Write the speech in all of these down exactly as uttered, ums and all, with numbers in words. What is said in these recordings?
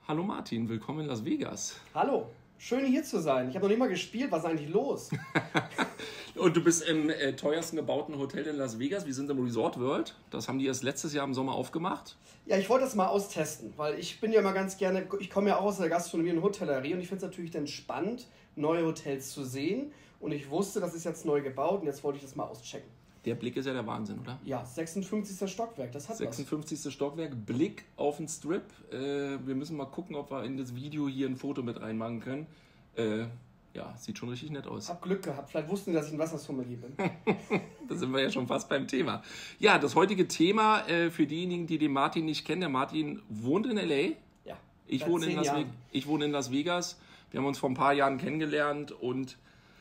Hallo Martin, willkommen in Las Vegas. Hallo, schön hier zu sein. Ich habe noch nicht mal gespielt, was ist eigentlich los? Und du bist im äh, teuersten gebauten Hotel in Las Vegas. Wir sind im Resort World. Das haben die erst letztes Jahr im Sommer aufgemacht. Ja, ich wollte das mal austesten, weil ich bin ja immer ganz gerne, ich komme ja auch aus der Gastronomie und Hotellerie und ich finde es natürlich dann spannend, neue Hotels zu sehen. Und ich wusste, das ist jetzt neu gebaut und jetzt wollte ich das mal auschecken. Der Blick ist ja der Wahnsinn, oder? Ja, sechsundfünfzigsten Stockwerk, das hat sechsundfünfzigsten Stockwerk, Blick auf den Strip. Äh, wir müssen mal gucken, ob wir in das Video hier ein Foto mit reinmachen können. Äh, ja, sieht schon richtig nett aus. Hab Glück gehabt, vielleicht wussten die, dass ich ein Wassersommelier bin. Da sind wir ja schon fast beim Thema. Ja, das heutige Thema äh, für diejenigen, die den Martin nicht kennen. Der Martin wohnt in L A. Ja. Ich wohne in, Las ich wohne in Las Vegas. Wir haben uns vor ein paar Jahren kennengelernt und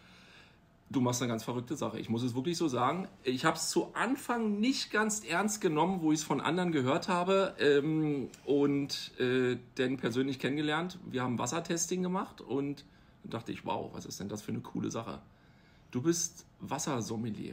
du machst eine ganz verrückte Sache. Ich muss es wirklich so sagen. Ich habe es zu Anfang nicht ganz ernst genommen, wo ich es von anderen gehört habe ähm, und äh, dann persönlich kennengelernt. Wir haben Wassertesting gemacht und dann dachte ich, wow, was ist denn das für eine coole Sache? Du bist Wassersommelier.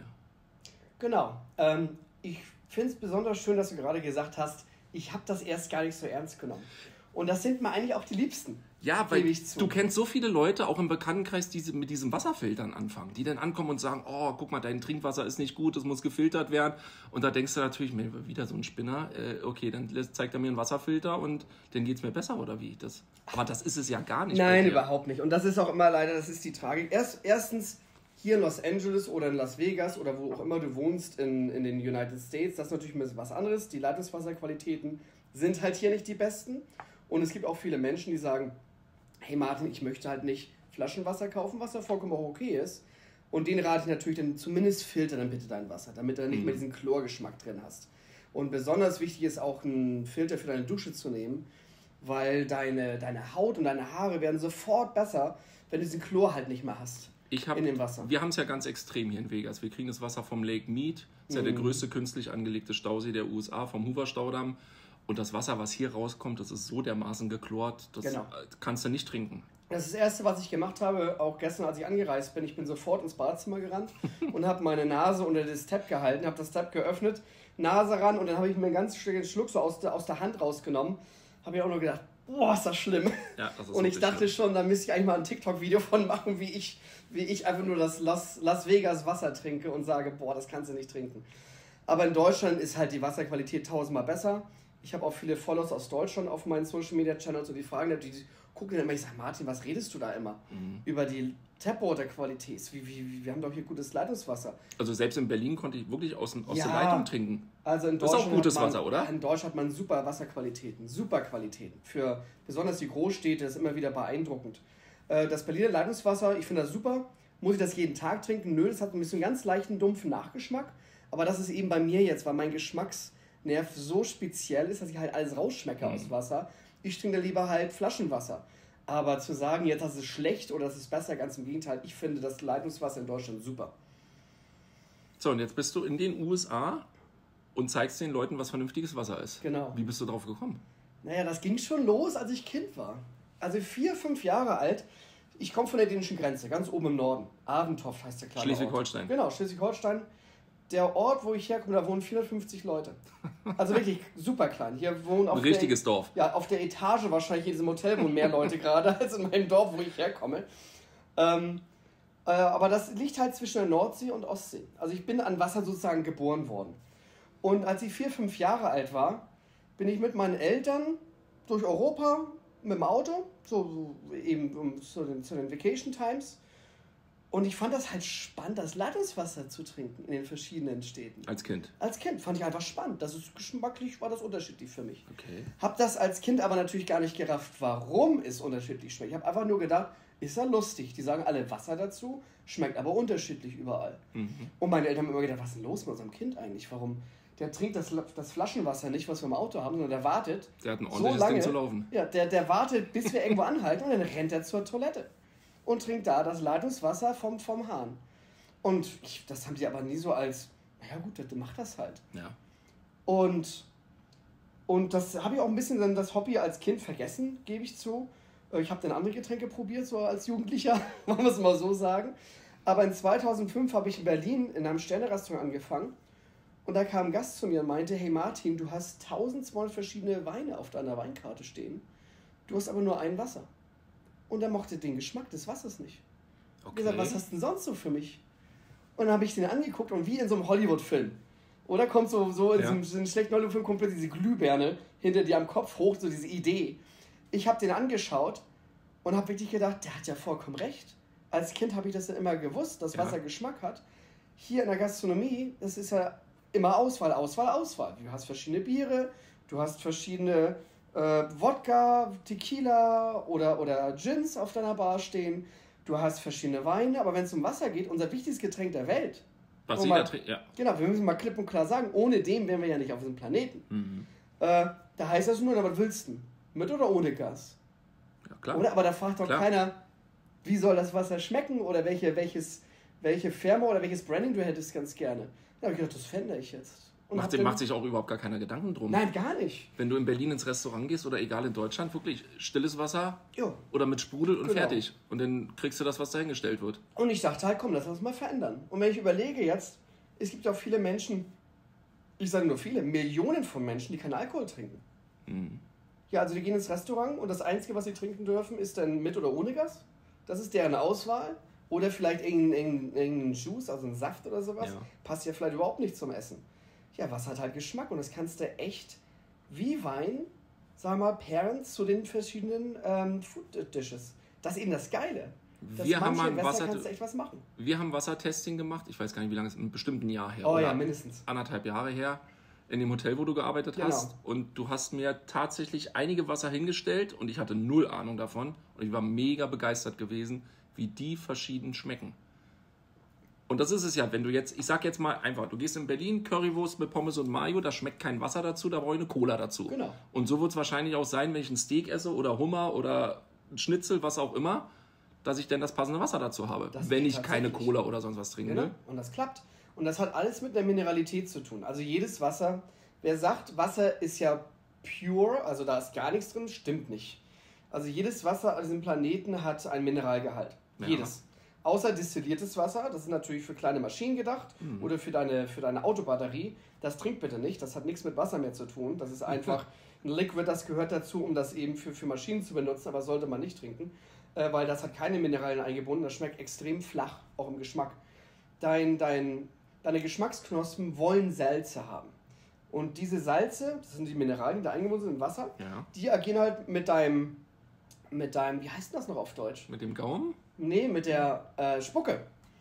Genau. Ähm, ich finde es besonders schön, dass du gerade gesagt hast, ich habe das erst gar nicht so ernst genommen. Und das sind mir eigentlich auch die Liebsten. Ja, weil du kennst so viele Leute, auch im Bekanntenkreis, die mit diesen Wasserfiltern anfangen, die dann ankommen und sagen, oh, guck mal, dein Trinkwasser ist nicht gut, das muss gefiltert werden. Und da denkst du natürlich, wieder so ein Spinner, äh, okay, dann zeigt er mir einen Wasserfilter und dann geht es mir besser, oder wie? Das, aber das ist es ja gar nicht. Nein, überhaupt nicht. Und das ist auch immer leider, das ist die Tragik. Erst, erstens, hier in Los Angeles oder in Las Vegas oder wo auch immer du wohnst in, in den United States, das ist natürlich ein bisschen was anderes. Die Leitungswasserqualitäten sind halt hier nicht die besten. Und es gibt auch viele Menschen, die sagen, hey Martin, ich möchte halt nicht Flaschenwasser kaufen, was ja vollkommen auch okay ist. Und den rate ich natürlich dann zumindest filter dann bitte dein Wasser, damit du nicht mehr diesen Chlorgeschmack drin hast. Und besonders wichtig ist auch, einen Filter für deine Dusche zu nehmen, weil deine, deine Haut und deine Haare werden sofort besser, wenn du diesen Chlor halt nicht mehr hast. Ich hab, in dem Wasser. Wir haben es ja ganz extrem hier in Vegas. Wir kriegen das Wasser vom Lake Mead. Das ist mhm. ja der größte künstlich angelegte Stausee der U S A, vom Hoover-Staudamm. Und das Wasser, was hier rauskommt, das ist so dermaßen geklort, das genau. kannst du nicht trinken. Das ist das Erste, was ich gemacht habe, auch gestern, als ich angereist bin. Ich bin sofort ins Badezimmer gerannt und habe meine Nase unter das Tab gehalten, habe das Tab geöffnet, Nase ran und dann habe ich mir einen ganz schönen Schluck so aus der, aus der Hand rausgenommen. Habe ich auch nur gedacht, boah, ist das schlimm. Ja, das ist und ich dachte schlimm. schon, da müsste ich eigentlich mal ein TikTok-Video von machen, wie ich, wie ich einfach nur das Las, Las Vegas Wasser trinke und sage, boah, das kannst du nicht trinken. Aber in Deutschland ist halt die Wasserqualität tausendmal besser. Ich habe auch viele Follows aus Deutschland auf meinen Social Media Channels und die fragen, die gucken dann immer, ich sage, Martin, was redest du da immer? Mhm. Über die Tapwater-Qualität. Wie, wie, wie, wir haben doch hier gutes Leitungswasser. Also selbst in Berlin konnte ich wirklich aus, aus ja, der Leitung trinken. Also in das ist auch gutes man, Wasser, oder? In Deutschland hat man super Wasserqualitäten, super Qualitäten. Für besonders die Großstädte ist immer wieder beeindruckend. Das Berliner Leitungswasser, ich finde das super. Muss ich das jeden Tag trinken? Nö, das hat ein bisschen ganz leichten, dumpfen Nachgeschmack. Aber das ist eben bei mir jetzt, weil mein Geschmacks Nerv so speziell ist, dass ich halt alles rausschmecke mhm. aus Wasser. Ich trinke lieber halt Flaschenwasser. Aber zu sagen, jetzt das ist schlecht oder das ist besser, ganz im Gegenteil. Ich finde das Leitungswasser in Deutschland super. So, und jetzt bist du in den U S A und zeigst den Leuten, was vernünftiges Wasser ist. Genau. Wie bist du drauf gekommen? Naja, das ging schon los, als ich Kind war. Also vier, fünf Jahre alt. Ich komme von der dänischen Grenze, ganz oben im Norden. Aventoft heißt der kleine Schleswig-Holstein. Ort. Genau, Schleswig-Holstein. Der Ort, wo ich herkomme, da wohnen vierhundertfünfzig Leute. Also wirklich super klein. Hier wohnen auf Ein richtiges der, Dorf. Ja, auf der Etage wahrscheinlich in diesem Hotel wohnen mehr Leute gerade als in meinem Dorf, wo ich herkomme. Ähm, äh, aber das liegt halt zwischen der Nordsee und Ostsee. Also ich bin an Wasser sozusagen geboren worden. Und als ich vier, fünf Jahre alt war, bin ich mit meinen Eltern durch Europa mit dem Auto, so, so eben um, zu, den, zu den Vacation Times. Und ich fand das halt spannend, das Leitungswasser zu trinken in den verschiedenen Städten. Als Kind? Als Kind fand ich einfach spannend. Das ist geschmacklich, war das unterschiedlich für mich. Okay. Hab das als Kind aber natürlich gar nicht gerafft, warum es unterschiedlich schmeckt. Ich habe einfach nur gedacht, ist ja lustig. Die sagen alle Wasser dazu, schmeckt aber unterschiedlich überall. Mhm. Und meine Eltern haben immer gedacht, was ist denn los mit unserem Kind eigentlich? Warum? Der trinkt das, das Flaschenwasser nicht, was wir im Auto haben, sondern der wartet. Der hat ein ordentliches so lange, Ding zu laufen. Ja, der, der wartet, bis wir irgendwo anhalten und dann rennt er zur Toilette. Und trinkt da das Leitungswasser vom, vom Hahn. Und ich, das haben sie aber nie so als, naja gut, der macht das halt. Ja. Und, und das habe ich auch ein bisschen dann das Hobby als Kind vergessen, gebe ich zu. Ich habe dann andere Getränke probiert, so als Jugendlicher, wollen wir es mal so sagen. Aber in zweitausendfünf habe ich in Berlin in einem Sterne-Restaurant angefangen. Und da kam ein Gast zu mir und meinte, hey Martin, du hast tausendzweihundert verschiedene Weine auf deiner Weinkarte stehen. Du hast aber nur ein Wasser. Und er mochte den Geschmack des Wassers nicht. Ich habe gesagt, was hast du denn sonst so für mich? Und dann habe ich den angeguckt und wie in so einem Hollywood-Film. Oder kommt so, so in ja. so einem, so einem schlechten Hollywood-Film kommt plötzlich diese Glühbirne hinter dir am Kopf hoch, so diese Idee. Ich habe den angeschaut und habe wirklich gedacht, der hat ja vollkommen recht. Als Kind habe ich das ja immer gewusst, dass Wasser ja. Geschmack hat. Hier in der Gastronomie, das ist ja immer Auswahl, Auswahl, Auswahl. Du hast verschiedene Biere, du hast verschiedene äh, Wodka, Tequila oder, oder Gins auf deiner Bar stehen. Du hast verschiedene Weine, aber wenn es um Wasser geht, unser wichtigstes Getränk der Welt. Was jeder trinkt, ja. Genau, wir müssen mal klipp und klar sagen, ohne dem wären wir ja nicht auf diesem Planeten. Mhm. Äh, da heißt das nur, na, was willst du? Mit oder ohne Gas? Ja, klar. Oder? Aber da fragt doch klar. keiner, wie soll das Wasser schmecken oder welche, welches, welche Firma oder welches Branding du hättest ganz gerne. Da habe ich gedacht, das fände ich jetzt. Und macht, macht sich auch überhaupt gar keiner Gedanken drum. Nein, gar nicht. Wenn du in Berlin ins Restaurant gehst oder egal in Deutschland, wirklich stilles Wasser jo. Oder mit Sprudel und genau. fertig. Und dann kriegst du das, was dahingestellt wird. Und ich dachte halt, komm, lass uns mal verändern. Und wenn ich überlege jetzt, es gibt auch viele Menschen, ich sage nur viele, Millionen von Menschen, die keinen Alkohol trinken. Mhm. Ja, also die gehen ins Restaurant und das Einzige, was sie trinken dürfen, ist dann mit oder ohne Gas. Das ist deren Auswahl. Oder vielleicht irgendeinen, irgendeinen Juice, also einen Saft oder sowas. Ja. Passt ja vielleicht überhaupt nicht zum Essen. Ja, Wasser hat halt Geschmack und das kannst du echt wie Wein, sag mal, pairen zu den verschiedenen ähm, Food Dishes. Das ist eben das Geile. Wir haben, mal Wasser, kannst du echt was machen. wir haben Wassertesting gemacht, ich weiß gar nicht, wie lange es ist, ein bestimmten Jahr her. Oh oder ja, mindestens. Anderthalb Jahre her, in dem Hotel, wo du gearbeitet genau. hast. Und du hast mir tatsächlich einige Wasser hingestellt und ich hatte null Ahnung davon. Und ich war mega begeistert gewesen, wie die verschieden schmecken. Und das ist es ja, wenn du jetzt, ich sag jetzt mal einfach, du gehst in Berlin, Currywurst mit Pommes und Mayo, da schmeckt kein Wasser dazu, da brauche ich eine Cola dazu. Genau. Und so wird es wahrscheinlich auch sein, wenn ich ein Steak esse oder Hummer oder ein Schnitzel, was auch immer, dass ich dann das passende Wasser dazu habe, das wenn ich keine Cola oder sonst was trinke. Genau. Und das klappt. Und das hat alles mit der Mineralität zu tun. Also jedes Wasser, wer sagt, Wasser ist ja pure, also da ist gar nichts drin, stimmt nicht. Also jedes Wasser auf diesem Planeten hat einen Mineralgehalt. Ja. Jedes. Außer destilliertes Wasser, das ist natürlich für kleine Maschinen gedacht mhm. oder für deine, für deine Autobatterie. Das trink bitte nicht, das hat nichts mit Wasser mehr zu tun. Das ist einfach ein Liquid, das gehört dazu, um das eben für, für Maschinen zu benutzen, aber sollte man nicht trinken, äh, weil das hat keine Mineralien eingebunden. Das schmeckt extrem flach, auch im Geschmack. Dein, dein, deine Geschmacksknospen wollen Salze haben. Und diese Salze, das sind die Mineralien, die da eingebunden sind im Wasser, ja. die agieren halt mit deinem, mit deinem, wie heißt das noch auf Deutsch? Mit dem Gaumen? Nee, mit der äh, Spucke.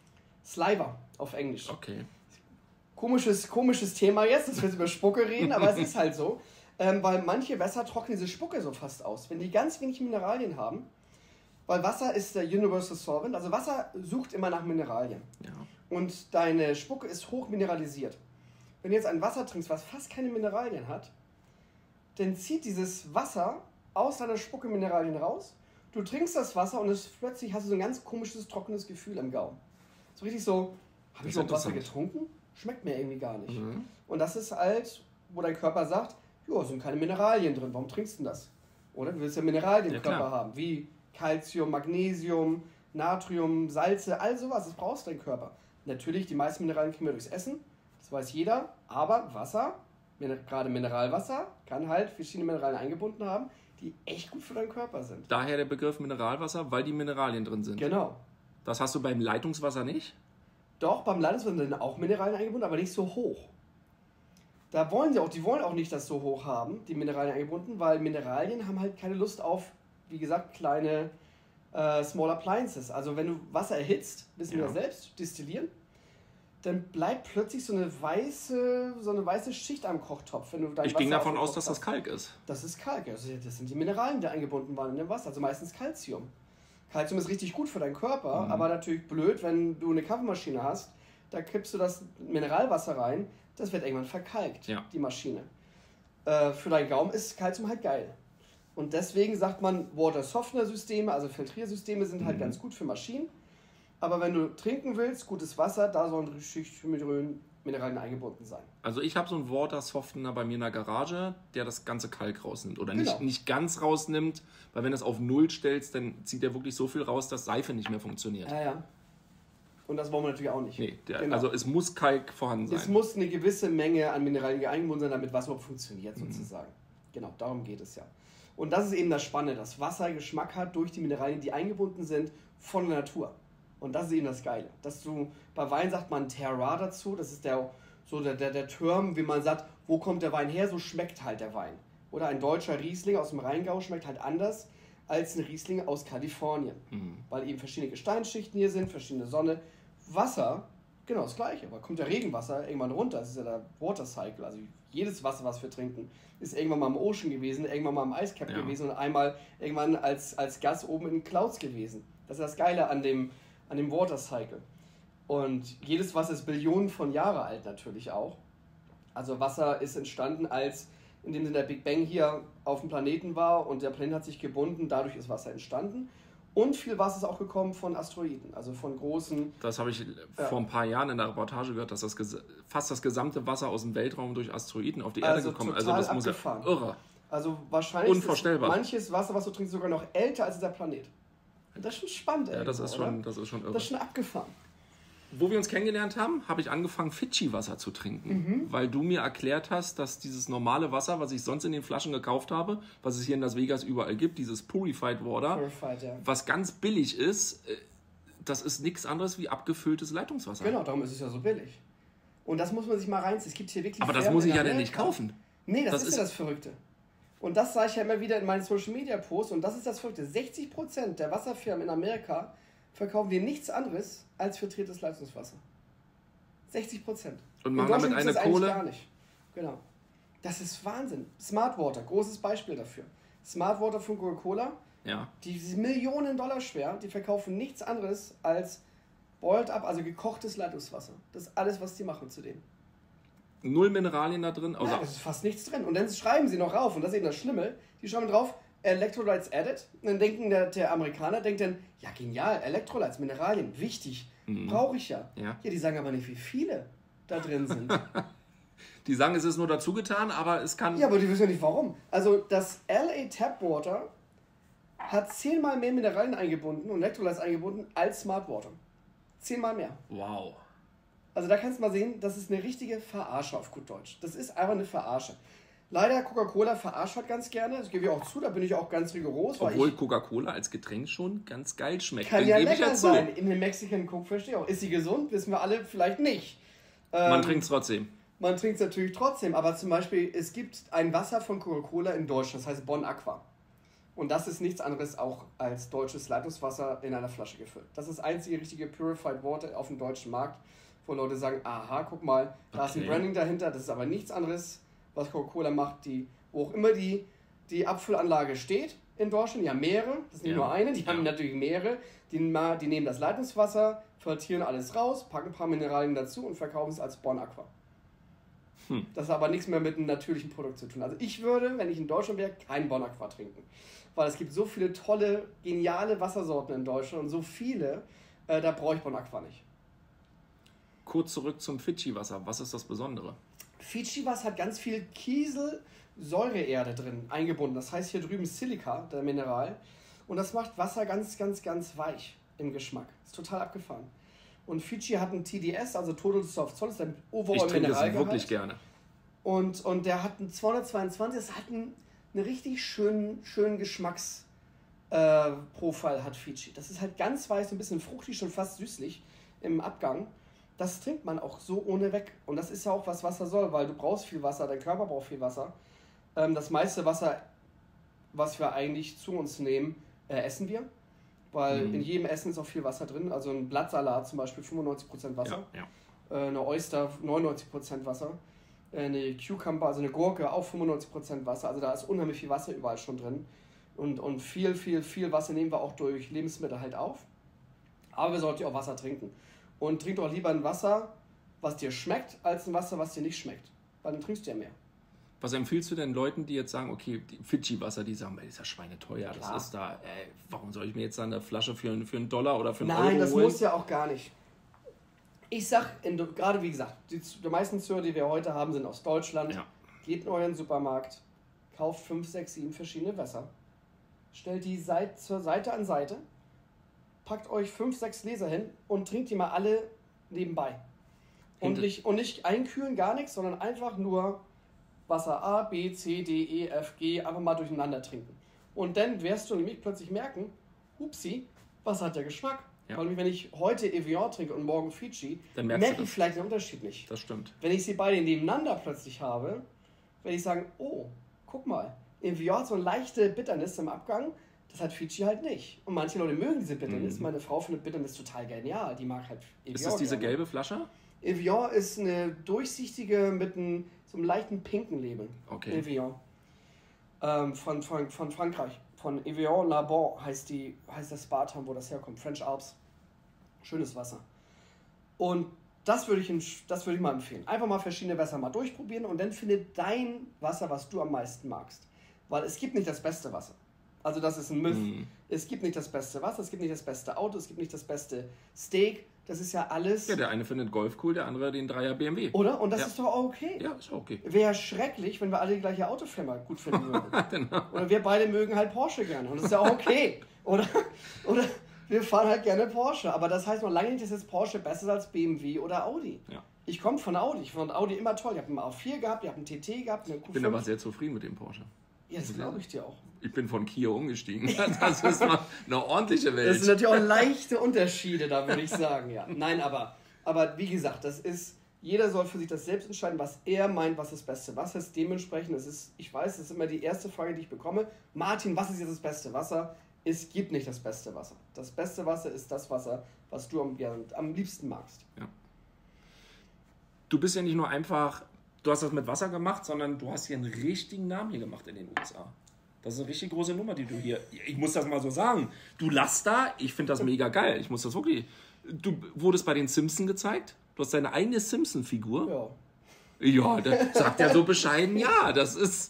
Saliva auf Englisch. Okay. Komisches, komisches Thema jetzt, dass wir jetzt über Spucke reden, aber es ist halt so. Ähm, weil manche Wässer trocknen diese Spucke so fast aus. Wenn die ganz wenig Mineralien haben, weil Wasser ist der Universal Solvent, also Wasser sucht immer nach Mineralien. Ja. Und deine Spucke ist hoch mineralisiert. Wenn du jetzt ein Wasser trinkst, was fast keine Mineralien hat, dann zieht dieses Wasser aus deiner Spucke Mineralien raus. Du trinkst das Wasser und es plötzlich hast du so ein ganz komisches, trockenes Gefühl im Gaumen. So richtig so, habe ich so Wasser getrunken? Schmeckt mir irgendwie gar nicht. Mhm. Und das ist halt, wo dein Körper sagt, jo, sind keine Mineralien drin, warum trinkst du denn das? Oder du willst ja Mineralien im ja, Körper klar. haben, wie Calcium, Magnesium, Natrium, Salze, all sowas, das brauchst dein Körper. Natürlich, die meisten Mineralien kriegen wir durchs Essen, das weiß jeder, aber Wasser, gerade Mineralwasser, kann halt verschiedene Mineralien eingebunden haben, die echt gut für deinen Körper sind. Daher der Begriff Mineralwasser, weil die Mineralien drin sind. Genau. Das hast du beim Leitungswasser nicht? Doch, beim Leitungswasser sind auch Mineralien eingebunden, aber nicht so hoch. Da wollen sie auch, die wollen auch nicht das so hoch haben, die Mineralien eingebunden, weil Mineralien haben halt keine Lust auf, wie gesagt, kleine äh, Small Appliances. Also wenn du Wasser erhitzt, wissen wir ja selbst, destillieren, dann bleibt plötzlich so eine weiße, so eine weiße Schicht am Kochtopf. Wenn du dein ich Wasser ging davon aus, hast. dass das Kalk ist. Das ist Kalk, also das sind die Mineralien, die eingebunden waren in dem Wasser, also meistens Calcium. Calcium ist richtig gut für deinen Körper, mhm. aber natürlich blöd, wenn du eine Kaffeemaschine hast, da kippst du das Mineralwasser rein, das wird irgendwann verkalkt, ja. die Maschine. Äh, für deinen Gaumen ist Calcium halt geil. Und deswegen sagt man, Water-Softener-Systeme, also Filtriersysteme sind halt mhm. ganz gut für Maschinen. Aber wenn du trinken willst, gutes Wasser, da sollen richtig Mineralien eingebunden sein. Also ich habe so einen Water-Softener bei mir in der Garage, der das ganze Kalk rausnimmt. Oder genau. nicht, nicht ganz rausnimmt, weil wenn du es auf Null stellst, dann zieht der wirklich so viel raus, dass Seife nicht mehr funktioniert. Ja, ja. Und das wollen wir natürlich auch nicht. Nee, der, genau. Also es muss Kalk vorhanden sein. Es muss eine gewisse Menge an Mineralien eingebunden sein, damit Wasser überhaupt funktioniert, sozusagen. Mhm. Genau, darum geht es ja. Und das ist eben das Spannende, dass Wasser Geschmack hat durch die Mineralien, die eingebunden sind von der Natur. Und das ist eben das Geile. Dass du, bei Wein sagt man Terroir dazu, das ist der, so der, der, der Term, wie man sagt, wo kommt der Wein her, so schmeckt halt der Wein. Oder ein deutscher Riesling aus dem Rheingau schmeckt halt anders als ein Riesling aus Kalifornien. Mhm. Weil eben verschiedene Gesteinsschichten hier sind, verschiedene Sonne. Wasser, genau das Gleiche. Aber kommt der Regenwasser irgendwann runter, das ist ja der Water Cycle. Also jedes Wasser, was wir trinken, ist irgendwann mal im Ocean gewesen, irgendwann mal im Icecap ja. gewesen und einmal irgendwann als, als Gas oben in den Clouds gewesen. Das ist das Geile an dem, an dem Water Cycle. Und jedes Wasser ist Billionen von Jahren alt natürlich auch. Also Wasser ist entstanden, als in dem Sinne der Big Bang hier auf dem Planeten war und der Planet hat sich gebunden, dadurch ist Wasser entstanden. Und viel Wasser ist auch gekommen von Asteroiden, also von großen... Das habe ich ja. vor ein paar Jahren in der Reportage gehört, dass das ges- fast das gesamte Wasser aus dem Weltraum durch Asteroiden auf die Erde also gekommen ist. Also das abgefahren. muss ja irre. Also wahrscheinlich Unvorstellbar. ist manches Wasser, was du trinkst, sogar noch älter als dieser Planet. Das ist schon spannend. Ja, das ist, schon, das ist schon irre. Das ist schon abgefahren. Wo wir uns kennengelernt haben, habe ich angefangen, Fidschi-Wasser zu trinken. Mhm. Weil du mir erklärt hast, dass dieses normale Wasser, was ich sonst in den Flaschen gekauft habe, was es hier in Las Vegas überall gibt, dieses Purified Water, Purified, ja. was ganz billig ist, das ist nichts anderes wie abgefülltes Leitungswasser. Genau, darum ist es ja so billig. Und das muss man sich mal reinziehen. Es gibt hier wirklich... Aber das muss ich ja denn nicht kaufen. Nee, das, das ist ja das Verrückte. Und das sage ich ja immer wieder in meinen Social-Media-Posts. Und das ist das Verrückte. sechzig Prozent der Wasserfirmen in Amerika verkaufen wir nichts anderes als filtriertes Leitungswasser. sechzig Prozent. Und machen damit eine Kohle? Gar nicht. Genau. Das ist Wahnsinn. Smart Water, großes Beispiel dafür. Smart Water von Coca-Cola, ja. die sind Millionen Dollar schwer, die verkaufen nichts anderes als boiled up, also gekochtes Leitungswasser. Das ist alles, was die machen zu dem. Null Mineralien da drin? Also ja, es ist fast nichts drin. Und dann schreiben sie noch rauf, und das ist eben das Schlimme, die schreiben drauf, Electrolytes added. Und dann denken der, der Amerikaner, denkt dann, ja genial, Electrolytes, Mineralien, wichtig, mhm. brauche ich ja. ja. Ja, die sagen aber nicht, wie viele da drin sind. Die sagen, es ist nur dazu getan, aber es kann... Ja, aber die wissen ja nicht warum. Also das L A Tap Water hat zehnmal mehr Mineralien eingebunden und Electrolytes eingebunden als Smart Water. Zehnmal mehr. Wow. Also da kannst du mal sehen, das ist eine richtige Verarsche auf gut Deutsch. Das ist einfach eine Verarsche. Leider, Coca-Cola verarscht halt ganz gerne, das gebe ich auch zu, da bin ich auch ganz rigoros. Obwohl ich Coca-Cola als Getränk schon ganz geil schmeckt. Kann ja lecker sein, in den Mexican Coke verstehe ich auch. Ist sie gesund? Wissen wir alle vielleicht nicht. Ähm, man trinkt es trotzdem. Man trinkt es natürlich trotzdem, aber zum Beispiel, es gibt ein Wasser von Coca-Cola in Deutschland, das heißt Bon Aqua. Und das ist nichts anderes auch als deutsches Leitungswasser in einer Flasche gefüllt. Das ist das einzige richtige Purified Water auf dem deutschen Markt, wo Leute sagen, aha, guck mal, da okay. ist ein Branding dahinter, das ist aber nichts anderes, was Coca-Cola macht, die, wo auch immer die, die Abfüllanlage steht in Deutschland. Die haben mehrere, das ist nicht ja. nur eine, die ja. haben natürlich mehrere. Die, die nehmen das Leitungswasser, filtrieren alles raus, packen ein paar Mineralien dazu und verkaufen es als Bon Aqua. Hm. Das hat aber nichts mehr mit einem natürlichen Produkt zu tun. Also ich würde, wenn ich in Deutschland wäre, kein Bon Aqua trinken. Weil es gibt so viele tolle, geniale Wassersorten in Deutschland und so viele, äh, da brauche ich Bon Aqua nicht. Kurz zurück zum Fidschi-Wasser. Was ist das Besondere? Fidschi-Wasser hat ganz viel Kieselsäureerde drin eingebunden. Das heißt hier drüben Silica, der Mineral. Und das macht Wasser ganz, ganz, ganz weich im Geschmack. Ist total abgefahren. Und Fidschi hat ein T D S, also Total Soft Salt, ist ein overall Mineralgehalt. Ich trinke das wirklich gerne. Und, und der hat einen zweihundertzweiundzwanzig, das hat einen, einen richtig schönen, schönen Geschmacksprofil, äh, hat Fidschi. Das ist halt ganz weich, so ein bisschen fruchtig, schon fast süßlich im Abgang. Das trinkt man auch so ohne weg. Und das ist ja auch, was Wasser soll, weil du brauchst viel Wasser, dein Körper braucht viel Wasser. Ähm, das meiste Wasser, was wir eigentlich zu uns nehmen, äh, essen wir. Weil mhm. in jedem Essen ist auch viel Wasser drin. Also ein Blattsalat zum Beispiel fünfundneunzig Prozent Wasser. Ja, ja. Äh, eine Oyster neunundneunzig Prozent Wasser. Äh, eine Cucumber, also eine Gurke, auch fünfundneunzig Prozent Wasser. Also da ist unheimlich viel Wasser überall schon drin. Und, und viel, viel, viel Wasser nehmen wir auch durch Lebensmittel halt auf. Aber wir sollten auch Wasser trinken. Und trink doch lieber ein Wasser, was dir schmeckt, als ein Wasser, was dir nicht schmeckt. Weil dann trinkst du ja mehr. Was empfiehlst du denn Leuten, die jetzt sagen, okay, Fidschi-Wasser, die sagen, das ist ja schweineteuer, Klar. das ist da, ey, warum soll ich mir jetzt da eine Flasche für, für einen Dollar oder für einen Nein, Euro holen? Nein, das muss ja auch gar nicht. Ich sag, in, gerade wie gesagt, die, die meisten Zuhörer, die wir heute haben, sind aus Deutschland. Ja. Geht in euren Supermarkt, kauft fünf, sechs, sieben verschiedene Wässer, stellt die Seite, zur Seite an Seite, packt euch fünf, sechs Gläser hin und trinkt die mal alle nebenbei. Und nicht, und nicht einkühlen, gar nichts, sondern einfach nur Wasser A, B, C, D, E, F, G, einfach mal durcheinander trinken. Und dann wirst du nämlich plötzlich merken, hupsi, was hat der Geschmack? Ja. Weil wenn ich heute Evian trinke und morgen Fiji, Dann merkst merke du ich das. vielleicht den Unterschied nicht. Das stimmt. Wenn ich sie beide nebeneinander plötzlich habe, werde ich sagen, oh, guck mal, Evian hat so eine leichte Bitternis im Abgang, das hat Fiji halt nicht. Und manche Leute mögen diese Bitternis. Mhm. Meine Frau findet Bitternis total genial, die mag halt Evian. Ist das diese gerne. gelbe Flasche? Evian ist eine durchsichtige mit einem, so einem leichten pinken Label. Okay. Evian. Ähm, von, von, von Frankreich. Von Evian Labon heißt, die, heißt das Spartan, wo das herkommt. French Alps. Schönes Wasser. Und das würde ich, das würde ich mal empfehlen. Einfach mal verschiedene Wasser mal durchprobieren und dann finde dein Wasser, was du am meisten magst. Weil es gibt nicht das beste Wasser. Also das ist ein Myth. Mm. Es gibt nicht das beste Wasser, es gibt nicht das beste Auto, es gibt nicht das beste Steak. Das ist ja alles... Ja, der eine findet Golf cool, der andere den Dreier B M W. Oder? Und das ja. ist doch auch okay. Ja, ist auch okay. Wäre schrecklich, wenn wir alle die gleiche Autofirma gut finden würden. Genau. Oder wir beide mögen halt Porsche gerne. Und das ist ja auch okay. Oder, oder wir fahren halt gerne Porsche. Aber das heißt noch lange nicht, dass jetzt Porsche besser ist als B M W oder Audi. Ja. Ich komme von Audi. Ich fand Audi immer toll. Ich habe einen A vier gehabt, ich habe einen T T gehabt, einen Q fünf. Ich bin aber sehr zufrieden mit dem Porsche. Ja, das glaube ich dir auch. Ich bin von Kia umgestiegen. Das ist mal eine ordentliche Welt. Das sind natürlich auch leichte Unterschiede, da würde ich sagen, ja. Nein, aber, aber wie gesagt, das ist, jeder soll für sich das selbst entscheiden, was er meint, was das beste Wasser ist. Dementsprechend, das ist, ich weiß, das ist immer die erste Frage, die ich bekomme. Martin, was ist jetzt das beste Wasser? Es gibt nicht das beste Wasser. Das beste Wasser ist das Wasser, was du am, ja, am liebsten magst. Ja. Du bist ja nicht nur einfach... Du hast das mit Wasser gemacht, sondern du hast hier einen richtigen Namen hier gemacht in den U S A. Das ist eine richtig große Nummer, die du hier... Ich muss das mal so sagen. Du lachst da, ich finde das mega geil. Ich muss das wirklich... Du wurdest bei den Simpsons gezeigt. Du hast deine eigene Simpson-Figur. Ja. Ja, da sagt er so bescheiden, ja, das ist...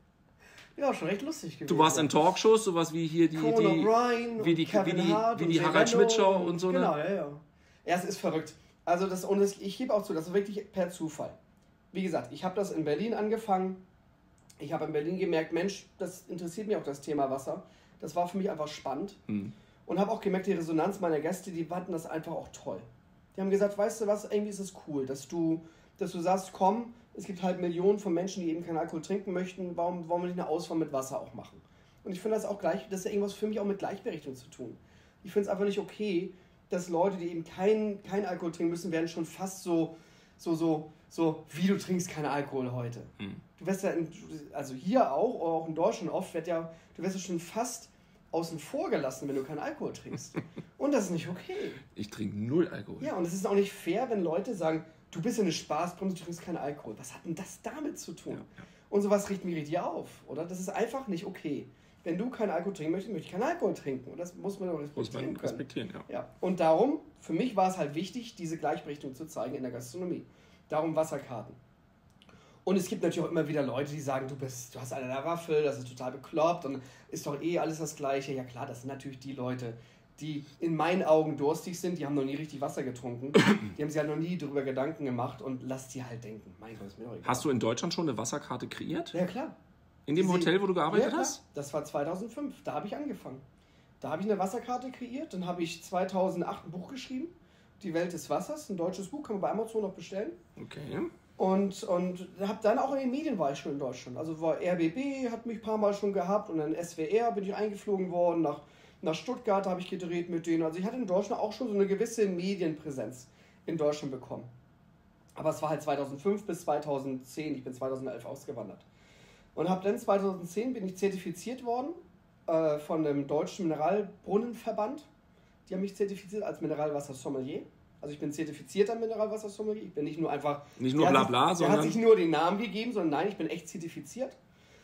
Ja, schon recht lustig gewesen. Du warst in Talkshows, sowas wie hier die... Conan die O'Brien wie die, Kevin wie die, Hart wie die und Harald Schmidt-Show und so. Genau, ne? ja, ja. Ja, es ist verrückt. Also das, und das, ich gebe auch zu, das ist wirklich per Zufall. Wie gesagt, ich habe das in Berlin angefangen. Ich habe in Berlin gemerkt, Mensch, das interessiert mich auch das Thema Wasser. Das war für mich einfach spannend. Hm. Und habe auch gemerkt, die Resonanz meiner Gäste, die fanden das einfach auch toll. Die haben gesagt, weißt du was, irgendwie ist es cool, dass du, dass du sagst, komm, es gibt halt Millionen von Menschen, die eben keinen Alkohol trinken möchten, warum wollen wir nicht eine Auswahl mit Wasser auch machen? Und ich finde das auch gleich, das ist ja irgendwas für mich auch mit Gleichberechtigung zu tun. Ich finde es einfach nicht okay, dass Leute, die eben keinen kein Alkohol trinken müssen, werden schon fast so, so, so, so, wie du trinkst keinen Alkohol heute. Hm. Du wirst ja, in, also hier auch, auch in Deutschland oft, wird ja, du wirst ja schon fast außen vor gelassen, wenn du keinen Alkohol trinkst. Und das ist nicht okay. Ich trinke null Alkohol. Ja, und es ist auch nicht fair, wenn Leute sagen, du bist ja eine Spaßbremse, du trinkst keinen Alkohol. Was hat denn das damit zu tun? Ja, ja. Und sowas riecht mich richtig auf, oder? Das ist einfach nicht okay. Wenn du keinen Alkohol trinken möchtest, möchte ich keinen Alkohol trinken. Und das muss man doch respektieren muss man respektieren, können. Ja. Ja. Und darum, für mich war es halt wichtig, diese Gleichberechtigung zu zeigen in der Gastronomie. Darum Wasserkarten. Und es gibt natürlich auch immer wieder Leute, die sagen, du bist, du hast eine der Waffel, das ist total bekloppt und ist doch eh alles das Gleiche. Ja klar, das sind natürlich die Leute, die in meinen Augen durstig sind, die haben noch nie richtig Wasser getrunken. Die haben sich halt noch nie darüber Gedanken gemacht und lass die halt denken. Mein Gott, ist mir doch egal. Hast du in Deutschland schon eine Wasserkarte kreiert? Ja klar. In dem Sie, Hotel, wo du gearbeitet ja, hast? Das war zweitausendfünf, da habe ich angefangen. Da habe ich eine Wasserkarte kreiert, dann habe ich zweitausendacht ein Buch geschrieben, Die Welt des Wassers, ein deutsches Buch, kann man bei Amazon noch bestellen. Okay. Und, und habe dann auch in den Medien war ich schon in Deutschland. Also war R B B, hat mich ein paar Mal schon gehabt und dann S W R bin ich eingeflogen worden, nach, nach Stuttgart habe ich gedreht mit denen. Also ich hatte in Deutschland auch schon so eine gewisse Medienpräsenz in Deutschland bekommen. Aber es war halt zweitausendfünf bis zweitausendzehn, ich bin zweitausendelf ausgewandert. Und habe dann zweitausendzehn bin ich zertifiziert worden äh, von dem Deutschen Mineralbrunnenverband. Die haben mich zertifiziert als Mineralwasser-Sommelier. Also ich bin zertifizierter Mineralwasser-Sommelier. Ich bin nicht nur einfach... Nicht nur bla bla, sich, sondern... Der hat sich nur den Namen gegeben, sondern nein, ich bin echt zertifiziert.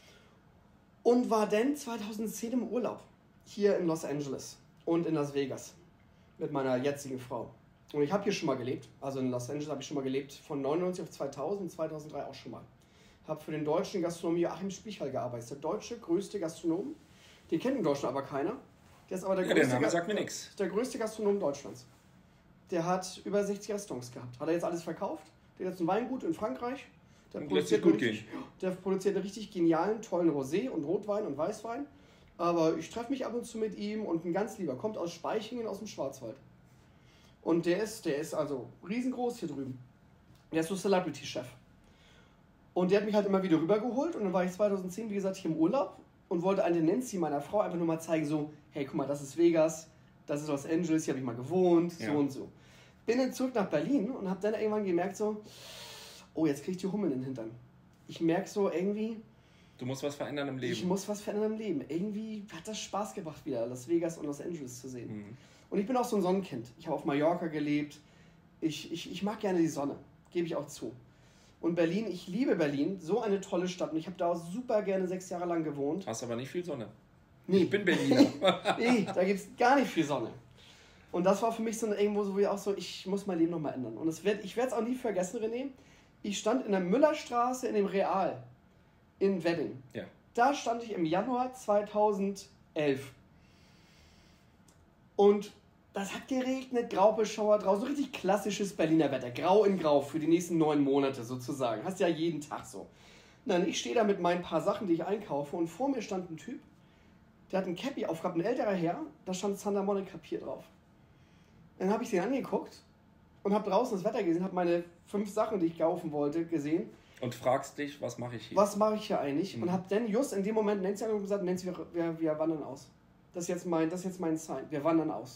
Und war dann zweitausendzehn im Urlaub. Hier in Los Angeles und in Las Vegas. Mit meiner jetzigen Frau. Und ich habe hier schon mal gelebt. Also in Los Angeles habe ich schon mal gelebt. Von neunundneunzig auf zweitausend, zweitausenddrei auch schon mal. Habe für den deutschen Gastronom Joachim Spichal gearbeitet. Der deutsche größte Gastronom. Den kennt in Deutschland aber keiner. Der ist aber der, ja, größte, der Name sagt mir nichts. Der größte Gastronom Deutschlands. Der hat über sechzig Restaurants gehabt. Hat er jetzt alles verkauft. Der hat jetzt ein Weingut in Frankreich. Der produziert, gut richtig, der produziert einen richtig genialen, tollen Rosé und Rotwein und Weißwein. Aber ich treffe mich ab und zu mit ihm und ein ganz lieber. Kommt aus Speichingen, aus dem Schwarzwald. Und der ist, der ist also riesengroß hier drüben. Der ist so Celebrity-Chef. Und der hat mich halt immer wieder rübergeholt. Und dann war ich zweitausendzehn, wie gesagt, hier im Urlaub. und wollte an der Nancy, meiner Frau, einfach nur mal zeigen, so, hey, guck mal, das ist Vegas, das ist Los Angeles, hier habe ich mal gewohnt, ja. so und so. Bin dann zurück nach Berlin und habe dann irgendwann gemerkt, so, oh, jetzt kriege ich die Hummel in den Hintern. Ich merke so irgendwie... Du musst was verändern im Leben. Ich muss was verändern im Leben. Irgendwie hat das Spaß gemacht, wieder Las Vegas und Los Angeles zu sehen. Mhm. Und ich bin auch so ein Sonnenkind. Ich habe auf Mallorca gelebt. Ich, ich, ich mag gerne die Sonne, gebe ich auch zu. Und Berlin, ich liebe Berlin, so eine tolle Stadt. Und ich habe da auch super gerne sechs Jahre lang gewohnt. Hast aber nicht viel Sonne. Nee. Ich bin Berliner. Nee, da gibt es gar nicht viel Sonne. Und das war für mich so eine, irgendwo so wie auch so, ich muss mein Leben nochmal ändern. Und es wird, ich werde es auch nie vergessen, René. Ich stand in der Müllerstraße in dem Real in Wedding. Ja. Da stand ich im Januar zweitausendelf. Und das hat geregnet, Graubeschauer draußen, so richtig klassisches Berliner Wetter, grau in grau für die nächsten neun Monate sozusagen. Hast ja jeden Tag so. Nein, ich stehe da mit meinen paar Sachen, die ich einkaufe, und vor mir stand ein Typ, der hat ein Cappy aufgehabt, ein älterer Herr, da stand Santa Monica Pier drauf. Dann habe ich den angeguckt und habe draußen das Wetter gesehen, habe meine fünf Sachen, die ich kaufen wollte, gesehen. Und fragst dich, was mache ich hier? Was mache ich hier eigentlich? Mhm. Und habe dann just in dem Moment Nancy angeguckt und gesagt, Nancy, wir, wir, wir wandern aus. Das ist jetzt mein, das ist jetzt mein Sign, wir wandern aus.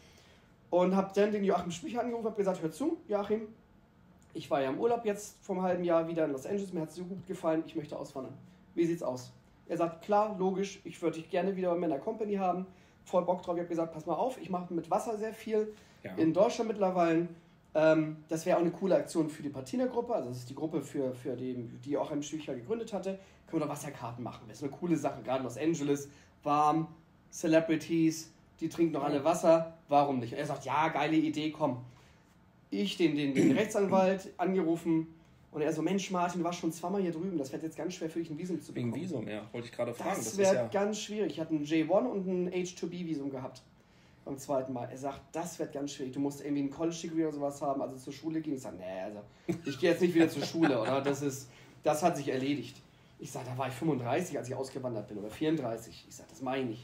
Und habe dann den Joachim Spücher angerufen und habe gesagt, hör zu, Joachim, ich war ja im Urlaub jetzt vor einem halben Jahr wieder in Los Angeles, mir hat es so gut gefallen, ich möchte auswandern. Wie sieht's aus? Er sagt, klar, logisch, ich würde dich gerne wieder bei mir in der Company haben, voll Bock drauf. Ich habe gesagt, pass mal auf, ich mache mit Wasser sehr viel, ja. in Deutschland mittlerweile. Ähm, das wäre auch eine coole Aktion für die Patina-Gruppe, also das ist die Gruppe, für, für die, die Joachim Spücher gegründet hatte. Können wir da Wasserkarten machen, das ist eine coole Sache, gerade Los Angeles, warm, Celebrities, die trinken noch alle Wasser, warum nicht? Er sagt, ja, geile Idee, komm. Ich den, den, den Rechtsanwalt angerufen und er so, Mensch Martin, du warst schon zweimal hier drüben, das wird jetzt ganz schwer für dich ein Visum zu bekommen. Wegen Visum, ja, wollte ich gerade fragen. Das, das wäre ja ganz schwierig. Ich hatte ein J eins und ein H zwei B Visum gehabt beim zweiten Mal. Er sagt, das wird ganz schwierig, du musst irgendwie ein College-Degree oder sowas haben, also zur Schule gehen. Ich sage, nee, also ich gehe jetzt nicht wieder zur Schule, oder? Das, ist, das hat sich erledigt. Ich sage, da war ich fünfunddreißig, als ich ausgewandert bin, oder vierunddreißig. Ich sage, das meine ich nicht.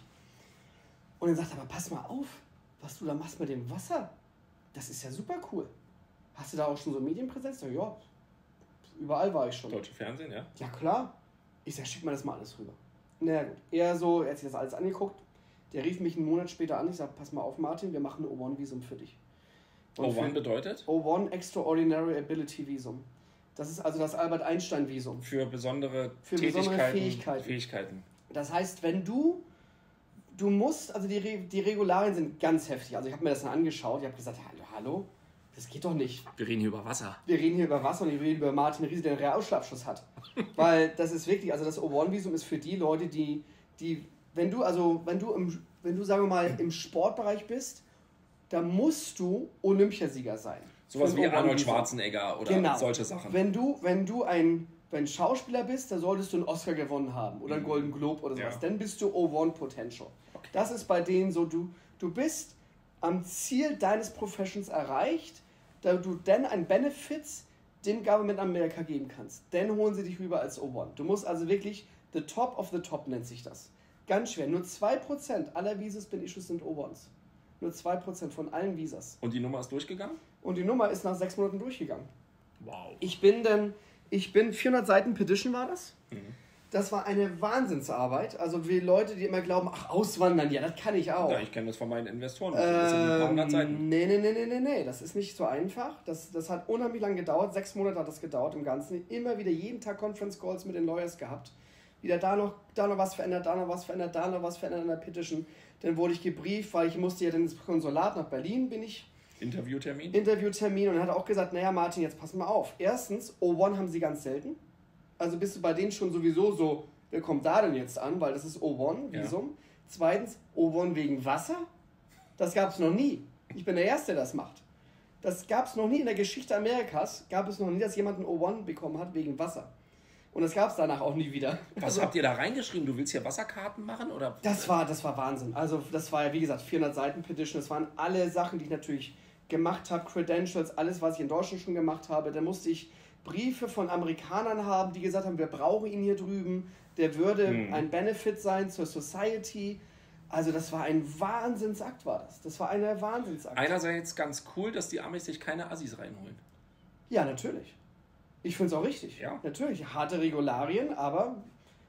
Und dann sagt er, aber pass mal auf, was du da machst mit dem Wasser, das ist ja super cool. Hast du da auch schon so Medienpräsenz? Ja, ja, überall war ich schon. Deutsche Fernsehen, ja? Ja, klar. Ich sag, schick mal das mal alles rüber. Na ja, gut. Er so, er hat sich das alles angeguckt. Der rief mich einen Monat später an. Ich sag, pass mal auf, Martin, wir machen ein O eins Visum für dich. O eins bedeutet? O eins Extraordinary Ability Visum. Das ist also das Albert Einstein Visum. Für besondere für Tätigkeiten, besondere Fähigkeiten. Fähigkeiten. Das heißt, wenn du, du musst, also die, Re die Regularien sind ganz heftig. Also ich habe mir das dann angeschaut. Ich habe gesagt, hallo, hallo, das geht doch nicht. Wir reden hier über Wasser. Wir reden hier über Wasser und ich rede über Martin Riese, der einen Realschulabschluss hat. Weil das ist wirklich, also das O eins Visum ist für die Leute, die, die wenn du, also wenn du im, wenn du, sagen wir mal, im Sportbereich bist, da musst du Olympiasieger sein. Sowas wie Arnold Schwarzenegger oder genau. solche Sachen. Wenn du, wenn du ein, wenn Schauspieler bist, dann solltest du einen Oscar gewonnen haben oder einen mhm. Golden Globe oder sowas. Ja. Dann bist du O eins Potential. Okay. Das ist bei denen so, du, du bist am Ziel deines Professions erreicht, da du dann ein Benefits dem Government Amerika geben kannst. Dann holen sie dich rüber als O eins. Du musst also wirklich, the top of the top nennt sich das. Ganz schwer. Nur zwei Prozent aller Visas bin Issues sind O eins. Nur zwei Prozent von allen Visas. Und die Nummer ist durchgegangen? Und die Nummer ist nach sechs Monaten durchgegangen. Wow. Ich bin dann, ich bin, vierhundert Seiten Petition war das. Mhm. Das war eine Wahnsinnsarbeit. Also wie Leute, die immer glauben, ach, auswandern, ja, das kann ich auch. Ja, ich kenne das von meinen Investoren. Das sind ein paar hundert Seiten. Nee, nee, nee, nee, nee, nee, das ist nicht so einfach. Das, das hat unheimlich lang gedauert. Sechs Monate hat das gedauert im Ganzen. Immer wieder jeden Tag Conference Calls mit den Lawyers gehabt. Wieder da noch, da noch was verändert, da noch was verändert, da noch was verändert in der Petition. Dann wurde ich gebrieft, weil ich musste ja dann ins Konsulat nach Berlin, bin ich. Interviewtermin? Interviewtermin und er hat auch gesagt, naja Martin, jetzt pass mal auf. Erstens, O eins haben sie ganz selten. Also bist du bei denen schon sowieso so, wer kommt da denn jetzt an, weil das ist O eins Visum. Ja. Zweitens, O eins wegen Wasser. Das gab es noch nie. Ich bin der Erste, der das macht. Das gab es noch nie in der Geschichte Amerikas, gab es noch nie, dass jemand ein O eins bekommen hat wegen Wasser. Und das gab es danach auch nie wieder. Was also, habt ihr da reingeschrieben? Du willst hier Wasserkarten machen? Oder? Das war, das war Wahnsinn. Also das war ja, wie gesagt, vierhundert Seiten Petition. Das waren alle Sachen, die ich natürlich gemacht habe, Credentials, alles, was ich in Deutschland schon gemacht habe. Da musste ich Briefe von Amerikanern haben, die gesagt haben, wir brauchen ihn hier drüben. Der würde hm. ein Benefit sein zur Society. Also das war ein Wahnsinnsakt, war das. Das war eine Wahnsinnsakt. Einerseits ganz cool, dass die Amis sich keine Assis reinholen. Ja, natürlich. Ich finde es auch richtig. Ja. Natürlich, harte Regularien, aber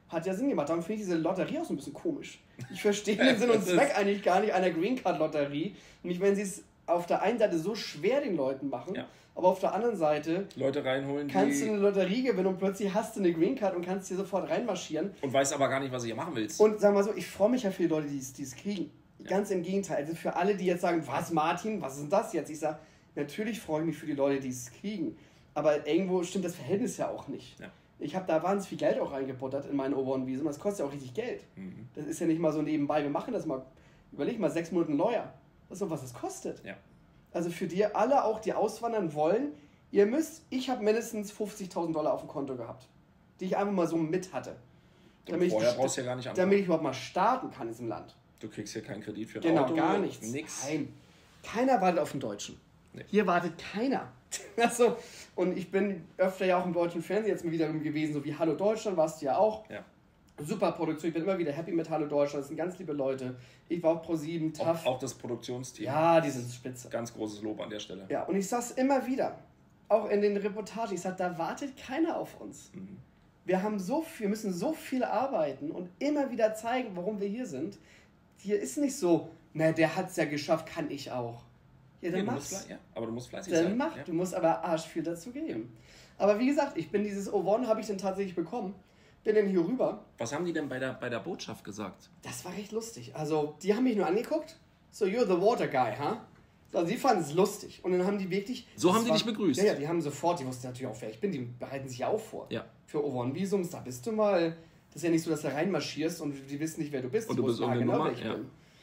Hat ja Sinn gemacht. Darum finde ich diese Lotterie auch so ein bisschen komisch. Ich verstehe den Sinn und Zweck eigentlich gar nicht einer Green Card Lotterie. Nicht, wenn sie es auf der einen Seite so schwer den Leuten machen, ja. aber auf der anderen Seite Leute reinholen, kannst du eine Lotterie gewinnen und plötzlich hast du eine Green Card und kannst hier sofort reinmarschieren. Und weißt aber gar nicht, was du hier machen willst. Und sagen wir so, ich freue mich ja für die Leute, die es, die es kriegen. Ja. Ganz im Gegenteil. Also für alle, die jetzt sagen, was Martin, was ist denn das jetzt? Ich sage, natürlich freue ich mich für die Leute, die es kriegen. Aber irgendwo stimmt das Verhältnis ja auch nicht. Ja. Ich habe da wahnsinnig viel Geld auch reingebuttert in mein O eins Visum. Das kostet ja auch richtig Geld. Mhm. Das ist ja nicht mal so nebenbei. Wir machen das mal, überleg mal, sechs Monate Lawyer. Das ist doch, was das kostet. Ja. Also für die alle auch, die auswandern wollen, ihr müsst, ich habe mindestens fünfzigtausend Dollar auf dem Konto gehabt, die ich einfach mal so mit hatte. Damit vorher ich, brauchst du ja gar nicht anfangen. Damit ich überhaupt mal starten kann in diesem Land. Du kriegst hier keinen Kredit für ein genau, Auto. Genau, gar nichts. Nix. Nein. Keiner wartet auf den Deutschen. Nee. Hier wartet keiner. Also, und ich bin öfter ja auch im deutschen Fernsehen jetzt mal wieder gewesen, so wie Hallo Deutschland warst du ja auch. Ja. Super Produktion, ich bin immer wieder happy mit Hallo Deutschland, das sind ganz liebe Leute. Ich war auch Pro sieben, T A F. Auch, auch das Produktionsteam. Ja, die sind spitze. Ganz großes Lob an der Stelle. Ja, und ich sag's immer wieder, auch in den Reportagen, ich sag, da wartet keiner auf uns. Mhm. Wir haben so viel, wir müssen so viel arbeiten und immer wieder zeigen, warum wir hier sind. Hier ist nicht so, na, der hat's ja geschafft, kann ich auch. Ja, dann ja, mach's. Musst, ja, aber du musst fleißig dann sein. Mach, ja. Du musst aber arsch viel dazu geben. Aber wie gesagt, ich bin dieses O eins, habe ich dann tatsächlich bekommen. Bin dann hier rüber. Was haben die denn bei der, bei der Botschaft gesagt? Das war recht lustig. Also, die haben mich nur angeguckt. So, you're the water guy, huh? So, sie fanden es lustig. Und dann haben die wirklich... So haben die war, dich begrüßt? Ja, ja, die haben sofort, die wussten natürlich auch, wer ich bin. Die bereiten sich ja auch vor. Ja. Für O eins Visums, da bist du mal... Das ist ja nicht so, dass du reinmarschierst und die wissen nicht, wer du bist. Und du bist genau, Nummer, wer ich ja. bin.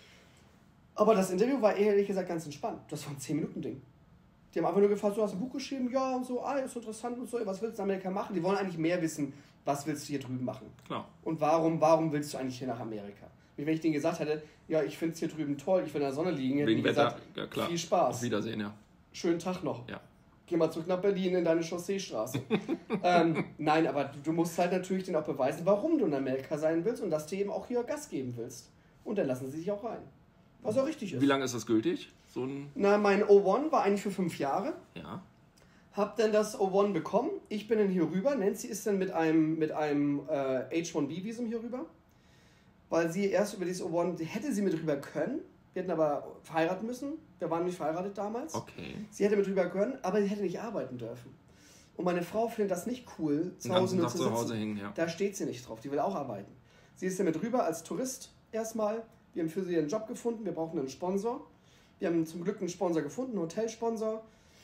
Aber das Interview war ehrlich gesagt ganz entspannt. Das war ein zehn Minuten Ding. Die haben einfach nur gefragt, du hast ein Buch geschrieben, ja und so, ah, ist interessant und so, was willst du in Amerika machen? Die wollen eigentlich mehr wissen, was willst du hier drüben machen? Klar. Und warum, warum willst du eigentlich hier nach Amerika? Wie wenn ich denen gesagt hätte, ja, ich finde es hier drüben toll, ich will in der Sonne liegen, hätte ich gesagt, ja, klar. viel Spaß. Auf Wiedersehen, ja. Schönen Tag noch. Ja. Geh mal zurück nach Berlin in deine Chausseestraße. ähm, nein, aber du, du musst halt natürlich denen auch beweisen, warum du in Amerika sein willst und dass du eben auch hier Gas geben willst. Und dann lassen sie sich auch rein. Was auch richtig ist. Wie lange ist das gültig? So ein Na, mein O eins war eigentlich für fünf Jahre. Ja. Hab dann das O eins bekommen. Ich bin dann hier rüber. Nancy ist dann mit einem, mit einem äh, H eins B Visum hier rüber. Weil sie erst über dieses O eins, hätte sie mit rüber können. Wir hätten aber verheiraten müssen. Wir waren nicht verheiratet damals. Okay. Sie hätte mit rüber können, aber sie hätte nicht arbeiten dürfen. Und meine Frau findet das nicht cool, zu Hause nur zu sitzen. Zu Hause hängen, ja. Da steht sie nicht drauf. Die will auch arbeiten. Sie ist dann mit rüber als Tourist erstmal. Wir haben für sie einen Job gefunden. Wir brauchen einen Sponsor. Wir haben zum Glück einen Sponsor gefunden, einen Hotelsponsor.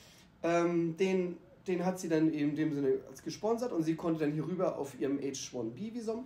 Ähm, den, den hat sie dann eben in dem Sinne als gesponsert und sie konnte dann hier rüber auf ihrem H eins B Visum.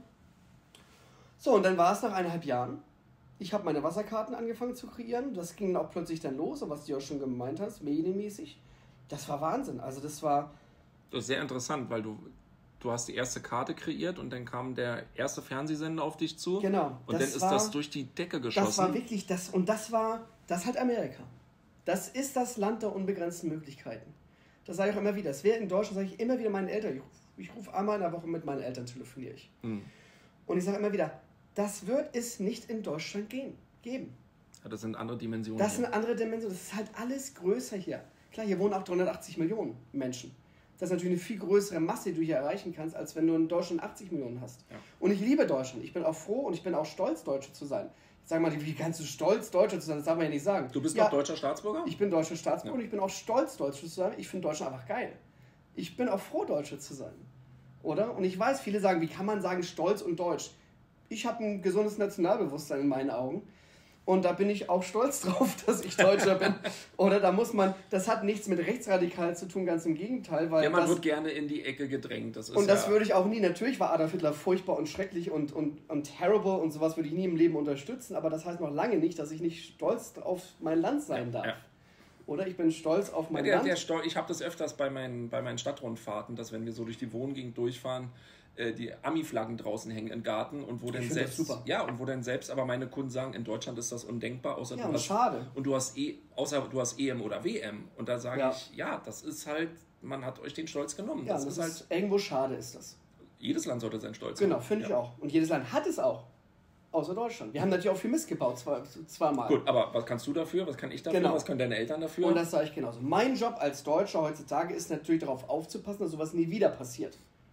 So, und dann war es nach eineinhalb Jahren. Ich habe meine Wasserkarten angefangen zu kreieren. Das ging auch plötzlich dann los, und was du auch schon gemeint hast, medienmäßig. Das war Wahnsinn. Also das war... Das ist sehr interessant, weil du, du hast die erste Karte kreiert und dann kam der erste Fernsehsender auf dich zu. Genau. Und dann ist war, das durch die Decke geschossen. Das war wirklich das, und das war, das hat Amerika. Das ist das Land der unbegrenzten Möglichkeiten. Das sage ich auch immer wieder. Das wäre in Deutschland, sage ich immer wieder meinen Eltern. Ich, ich rufe einmal in der Woche mit meinen Eltern, telefoniere ich. Hm. Und ich sage immer wieder, das wird es nicht in Deutschland gehen, geben. Ja, das sind andere Dimensionen. Das sind andere Dimensionen. Das ist halt alles größer hier. Klar, hier wohnen auch dreihundertachtzig Millionen Menschen. Das ist natürlich eine viel größere Masse, die du hier erreichen kannst, als wenn du in Deutschland achtzig Millionen hast. Ja. Und ich liebe Deutschland. Ich bin auch froh und ich bin auch stolz, Deutsche zu sein. Sag mal, wie kannst du stolz, Deutscher zu sein? Das darf man ja nicht sagen. Du bist ja, doch deutscher Staatsbürger? Ich bin deutscher Staatsbürger ja. und ich bin auch stolz, Deutscher zu sein. Ich finde Deutschland einfach geil. Ich bin auch froh, Deutscher zu sein. Oder? Und ich weiß, viele sagen, wie kann man sagen, stolz und deutsch? Ich habe ein gesundes Nationalbewusstsein in meinen Augen. Und da bin ich auch stolz drauf, dass ich Deutscher bin. Oder da muss man, das hat nichts mit rechtsradikal zu tun, ganz im Gegenteil. Weil ja, man das, wird gerne in die Ecke gedrängt. Das ist und das ja, würde ich auch nie, natürlich war Adolf Hitler furchtbar und schrecklich und, und, und terrible und sowas würde ich nie im Leben unterstützen, aber das heißt noch lange nicht, dass ich nicht stolz auf mein Land sein ja, darf. Ja. Oder ich bin stolz auf mein ja, der, Land. Der Stol- ich habe das öfters bei meinen, bei meinen Stadtrundfahrten, dass wenn wir so durch die Wohngegend durchfahren, die Ami-Flaggen draußen hängen im Garten und wo dann selbst super. ja und wo dann selbst aber meine Kunden sagen, in Deutschland ist das undenkbar, außer ja, du und hast schade. und du hast e, außer du hast E M oder W M und da sage ja. ich, ja, das ist halt, man hat euch den Stolz genommen. Ja, das, das ist ist halt irgendwo schade ist das. Jedes Land sollte seinen Stolz genau, haben. Genau, finde ja. ich auch. Und jedes Land hat es auch. Außer Deutschland. Wir haben natürlich auch viel Mist gebaut, zwei, zweimal. Gut, aber was kannst du dafür? Was kann ich dafür? Genau. Was können deine Eltern dafür? Und das sage ich genauso. Mein Job als Deutscher heutzutage ist natürlich darauf aufzupassen, dass sowas nie wieder passiert.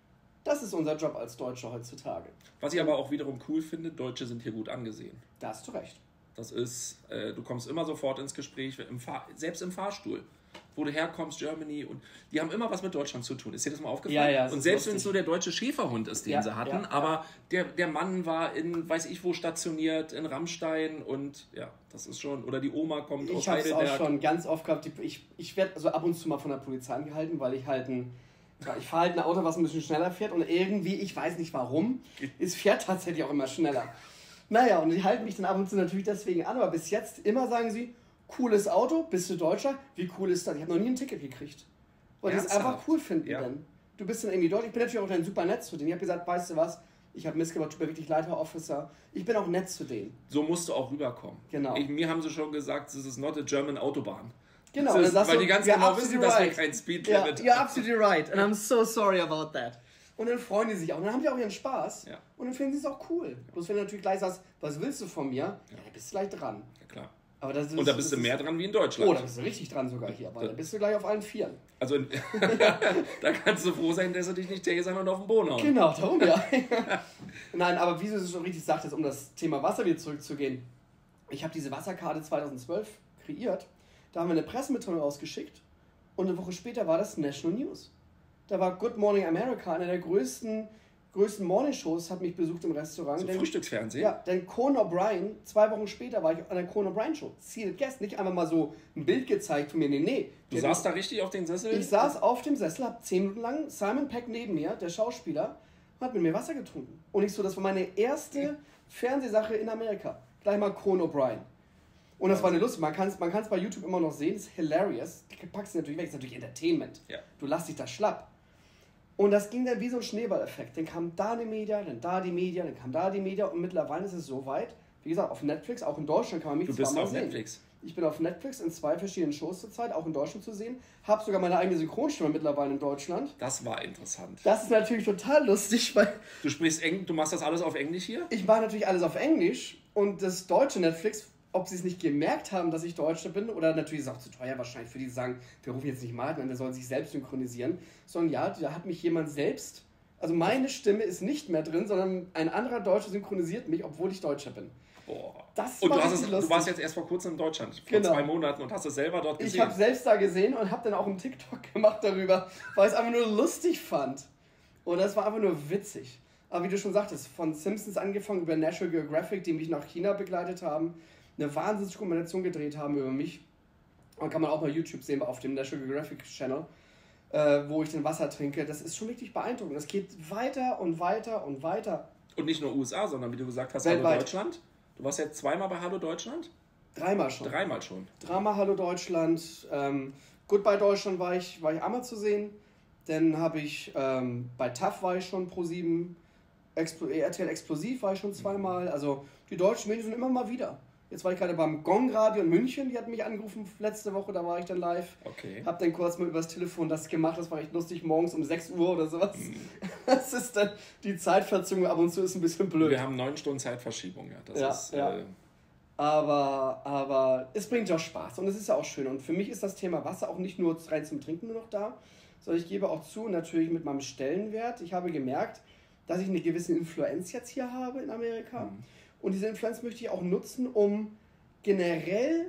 Das ist unser Job als Deutsche heutzutage. Was ich aber auch wiederum cool finde, Deutsche sind hier gut angesehen. Da hast du recht. Das ist, äh, du kommst immer sofort ins Gespräch, im Fahr- selbst im Fahrstuhl, wo du herkommst, Germany, und die haben immer was mit Deutschland zu tun. Ist dir das mal aufgefallen? Ja, ja, das und ist selbst lustig. wenn es nur der deutsche Schäferhund ist, den Ja, sie hatten, ja, ja. aber der, der Mann war in, weiß ich wo, stationiert, in Rammstein, und ja, das ist schon, oder die Oma kommt aus Ich habe es Heidelberg. auch schon ganz oft gehabt. die- Ich, ich werde also ab und zu mal von der Polizei angehalten, weil ich halt ein, ja, ich fahre halt ein Auto, was ein bisschen schneller fährt, und irgendwie, ich weiß nicht warum, es fährt tatsächlich auch immer schneller. Naja, und die halten mich dann ab und zu natürlich deswegen an, aber bis jetzt immer sagen sie, cooles Auto, bist du Deutscher? Wie cool ist das? Ich habe noch nie ein Ticket gekriegt. Weil die es Ernsthaft? einfach cool finden Ja. dann. Du bist dann irgendwie Deutsch. Ich bin natürlich auch dann super nett zu denen. Ich habe gesagt, weißt du was, ich habe Mist gemacht, tut mir wirklich leid, Herr Officer. Ich bin auch nett zu denen. So musst du auch rüberkommen. Genau. Ich, mir haben sie schon gesagt, das ist not a German Autobahn. Genau, Das und ist, dann sagst weil du, die ganz "You're genau wissen, absolutely dass wir right." kein Speed Ja, Limit you're absolutely right. And I'm so sorry about that. Und dann freuen die sich auch. Und dann haben die auch ihren Spaß. Ja. Und dann finden sie es auch cool. Bloß wenn du natürlich gleich sagst, was willst du von mir? Ja, dann bist du gleich dran. Ja, klar. Aber das ist, Und da bist das du mehr ist, dran wie in Deutschland. Oh, da bist du richtig dran sogar hier. Weil da bist du gleich auf allen Vieren. Also da kannst du froh sein, dass sie dich nicht tasern und auf den Boden hauen. Genau, darum ja. Nein, aber wie du es schon richtig sagtest, um das Thema Wasser wieder zurückzugehen. Ich habe diese Wasserkarte zweitausendzwölf kreiert. Da haben wir eine Pressemitteilung rausgeschickt. Und eine Woche später war das National News. Da war Good Morning America, eine der größten, größten Morningshows, hat mich besucht im Restaurant. So denn, Frühstücksfernsehen? ja, denn Conan O'Brien, zwei Wochen später war ich an der Conan O'Brien Show. Sealed Guest, nicht einfach mal so ein Bild gezeigt von mir, nee, nee. Du Der- saßt da richtig auf den Sessel? Ich saß auf dem Sessel, hab zehn Minuten lang Simon Pegg neben mir, der Schauspieler, hat mit mir Wasser getrunken. Und ich so, das war meine erste Fernsehsache in Amerika. Gleich mal Conan O'Brien. Und das war eine Lust. Man kann es man kann's bei YouTube immer noch sehen. Das ist hilarious. Du packst es natürlich weg. Das ist natürlich Entertainment. Ja. Du lässt dich da schlapp. Und das ging dann wie so ein Schneeballeffekt. Dann kam da die Media, dann da die Media, dann kam da die Media. Und mittlerweile ist es so weit, wie gesagt, auf Netflix, auch in Deutschland kann man mich Du bist zweimal auf sehen. Netflix. Ich bin auf Netflix in zwei verschiedenen Shows zurzeit, auch in Deutschland zu sehen. Hab sogar meine eigene Synchronstimme mittlerweile in Deutschland. Das war interessant. Das ist natürlich total lustig, weil Du sprichst Eng, du machst das alles auf Englisch hier? ich mache natürlich alles auf Englisch und das deutsche Netflix, ob sie es nicht gemerkt haben, dass ich Deutscher bin, oder natürlich ist es auch zu teuer wahrscheinlich für die, die sagen, wir rufen jetzt nicht Martin an, der soll sich selbst synchronisieren, sondern ja, da hat mich jemand selbst, also meine Stimme ist nicht mehr drin, sondern ein anderer Deutscher synchronisiert mich, obwohl ich Deutscher bin. Boah. Das Und war du, hast richtig es, du lustig. warst jetzt erst vor kurzem in Deutschland, vor Genau. zwei Monaten, und hast es selber dort Ich gesehen. habe selbst da gesehen und habe dann auch einen TikTok gemacht darüber, weil ich es einfach nur lustig fand. Und das war einfach nur witzig. Aber wie du schon sagtest, von Simpsons angefangen über National Geographic, die mich nach China begleitet haben, eine Wahnsinnsdokumentation gedreht haben über mich. Und kann man auch mal YouTube sehen auf dem National Geographic Channel, äh, wo ich den Wasser trinke. Das ist schon wirklich beeindruckend. Das geht weiter und weiter und weiter. Und nicht nur U S A, sondern wie du gesagt hast, Weltweit. Hallo Deutschland. Du warst jetzt zweimal bei Hallo Deutschland? Dreimal schon. Dreimal schon. Drama Hallo Deutschland, ähm, Goodbye Deutschland war ich, war ich einmal zu sehen. Dann habe ich ähm, bei T A F war ich schon pro sieben, Explo R T L Explosiv war ich schon zweimal. Also die deutschen Medien sind immer mal wieder. Jetzt war ich gerade beim Gong Radio in München, die hat mich angerufen letzte Woche, da war ich dann live. Okay. Hab dann kurz mal übers Telefon das gemacht, das war echt lustig, morgens um sechs Uhr oder sowas. Mhm. Das ist dann, die Zeitverzögerung ab und zu ist ein bisschen blöd. Wir haben neun Stunden Zeitverschiebung, ja. Das Ja, ist, ja. Äh, Aber, aber es bringt ja auch Spaß und es ist ja auch schön. Und für mich ist das Thema Wasser auch nicht nur rein zum Trinken nur noch da, sondern ich gebe auch zu, natürlich mit meinem Stellenwert. Ich habe gemerkt, dass ich eine gewisse Influenz jetzt hier habe in Amerika. Mhm. Und diese Influenz möchte ich auch nutzen, um generell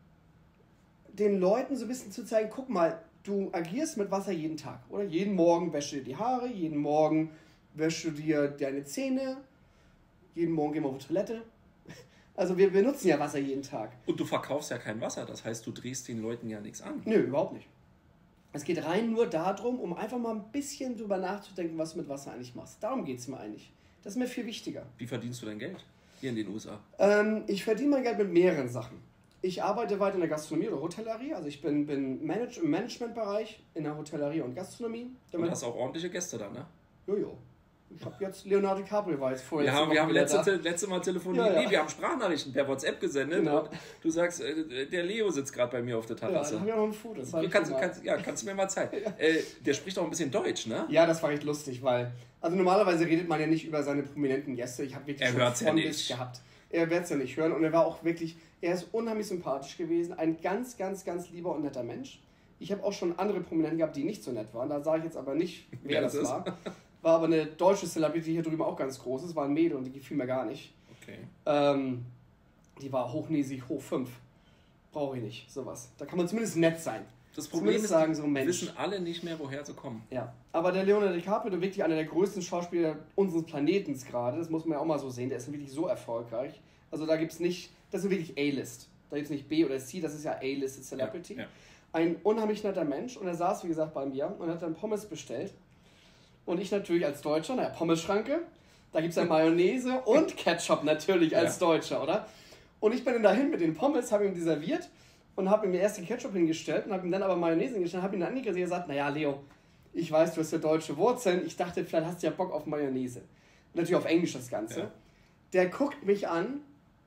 den Leuten so ein bisschen zu zeigen, guck mal, du agierst mit Wasser jeden Tag, oder? Jeden Morgen wäschst du dir die Haare, jeden Morgen wäschst du dir deine Zähne, jeden Morgen gehen wir auf die Toilette. Also wir benutzen ja Wasser jeden Tag. Und du verkaufst ja kein Wasser, das heißt, du drehst den Leuten ja nichts an. Nö, überhaupt nicht. Es geht rein nur darum, um einfach mal ein bisschen drüber nachzudenken, was du mit Wasser eigentlich machst. Darum geht es mir eigentlich. Das ist mir viel wichtiger. Wie verdienst du dein Geld hier in den U S A? Ähm, ich verdiene mein Geld mit mehreren Sachen. Ich arbeite weiter in der Gastronomie oder Hotellerie. Also ich bin, bin Manage im Managementbereich in der Hotellerie und Gastronomie. Du hast auch ordentliche Gäste da, ne? Jojo. Ich habe jetzt Leonardo DiCaprio war jetzt vorher. Wir haben, wir haben letzte, te- letzte Mal telefoniert, Ja, ja. Nee, wir haben Sprachnachrichten per WhatsApp gesendet, Genau. und du sagst, äh, der Leo sitzt gerade bei mir auf der Ja, Terrasse. da habe ich auch noch ein Foto. Das Du hab ich kannst, schon mal. kannst, ja, kannst du mir mal zeigen. äh, der spricht auch ein bisschen Deutsch, ne? Ja, das war echt lustig, weil... Also normalerweise redet man ja nicht über seine prominenten Gäste. Ich habe wirklich Er hört's ja von nicht. bis gehabt. Er wird es ja nicht hören und er war auch wirklich... Er ist unheimlich sympathisch gewesen. Ein ganz, ganz, ganz lieber und netter Mensch. Ich habe auch schon andere Prominenten gehabt, die nicht so nett waren. Da sage ich jetzt aber nicht, wer Wer das das ist. war. war aber eine deutsche Celebrity, die hier drüben auch ganz groß ist, war ein Mädel und die gefiel mir gar nicht. Okay. Ähm, die war hochnäsig, hoch fünf. Brauche ich nicht, sowas. Da kann man zumindest nett sein. Das Problem ist, sagen, so Mensch. wissen alle nicht mehr, woher sie kommen. Ja, aber der Leonardo DiCaprio ist wirklich einer der größten Schauspieler unseres Planetens gerade. Das muss man ja auch mal so sehen. Der ist wirklich so erfolgreich. Also da gibt es nicht, das ist wirklich A-List. Da gibt es nicht B oder C, das ist ja A-Listed Celebrity. Ja, ja. Ein unheimlich netter Mensch und er saß, wie gesagt, bei mir und hat dann Pommes bestellt. Und ich natürlich als Deutscher, naja, Pommes-Schranke, da gibt es ja Mayonnaise und Ketchup natürlich als ja. Deutscher, oder? Und ich bin dann dahin mit den Pommes, habe ihm die serviert und habe ihm erst den Ketchup hingestellt und habe ihm dann aber Mayonnaise hingestellt, habe ihn dann angekriegt und gesagt, naja, Leo, ich weiß, du hast ja deutsche Wurzeln, ich dachte, vielleicht hast du ja Bock auf Mayonnaise. Und natürlich auf Englisch das Ganze. Ja. Der guckt mich an,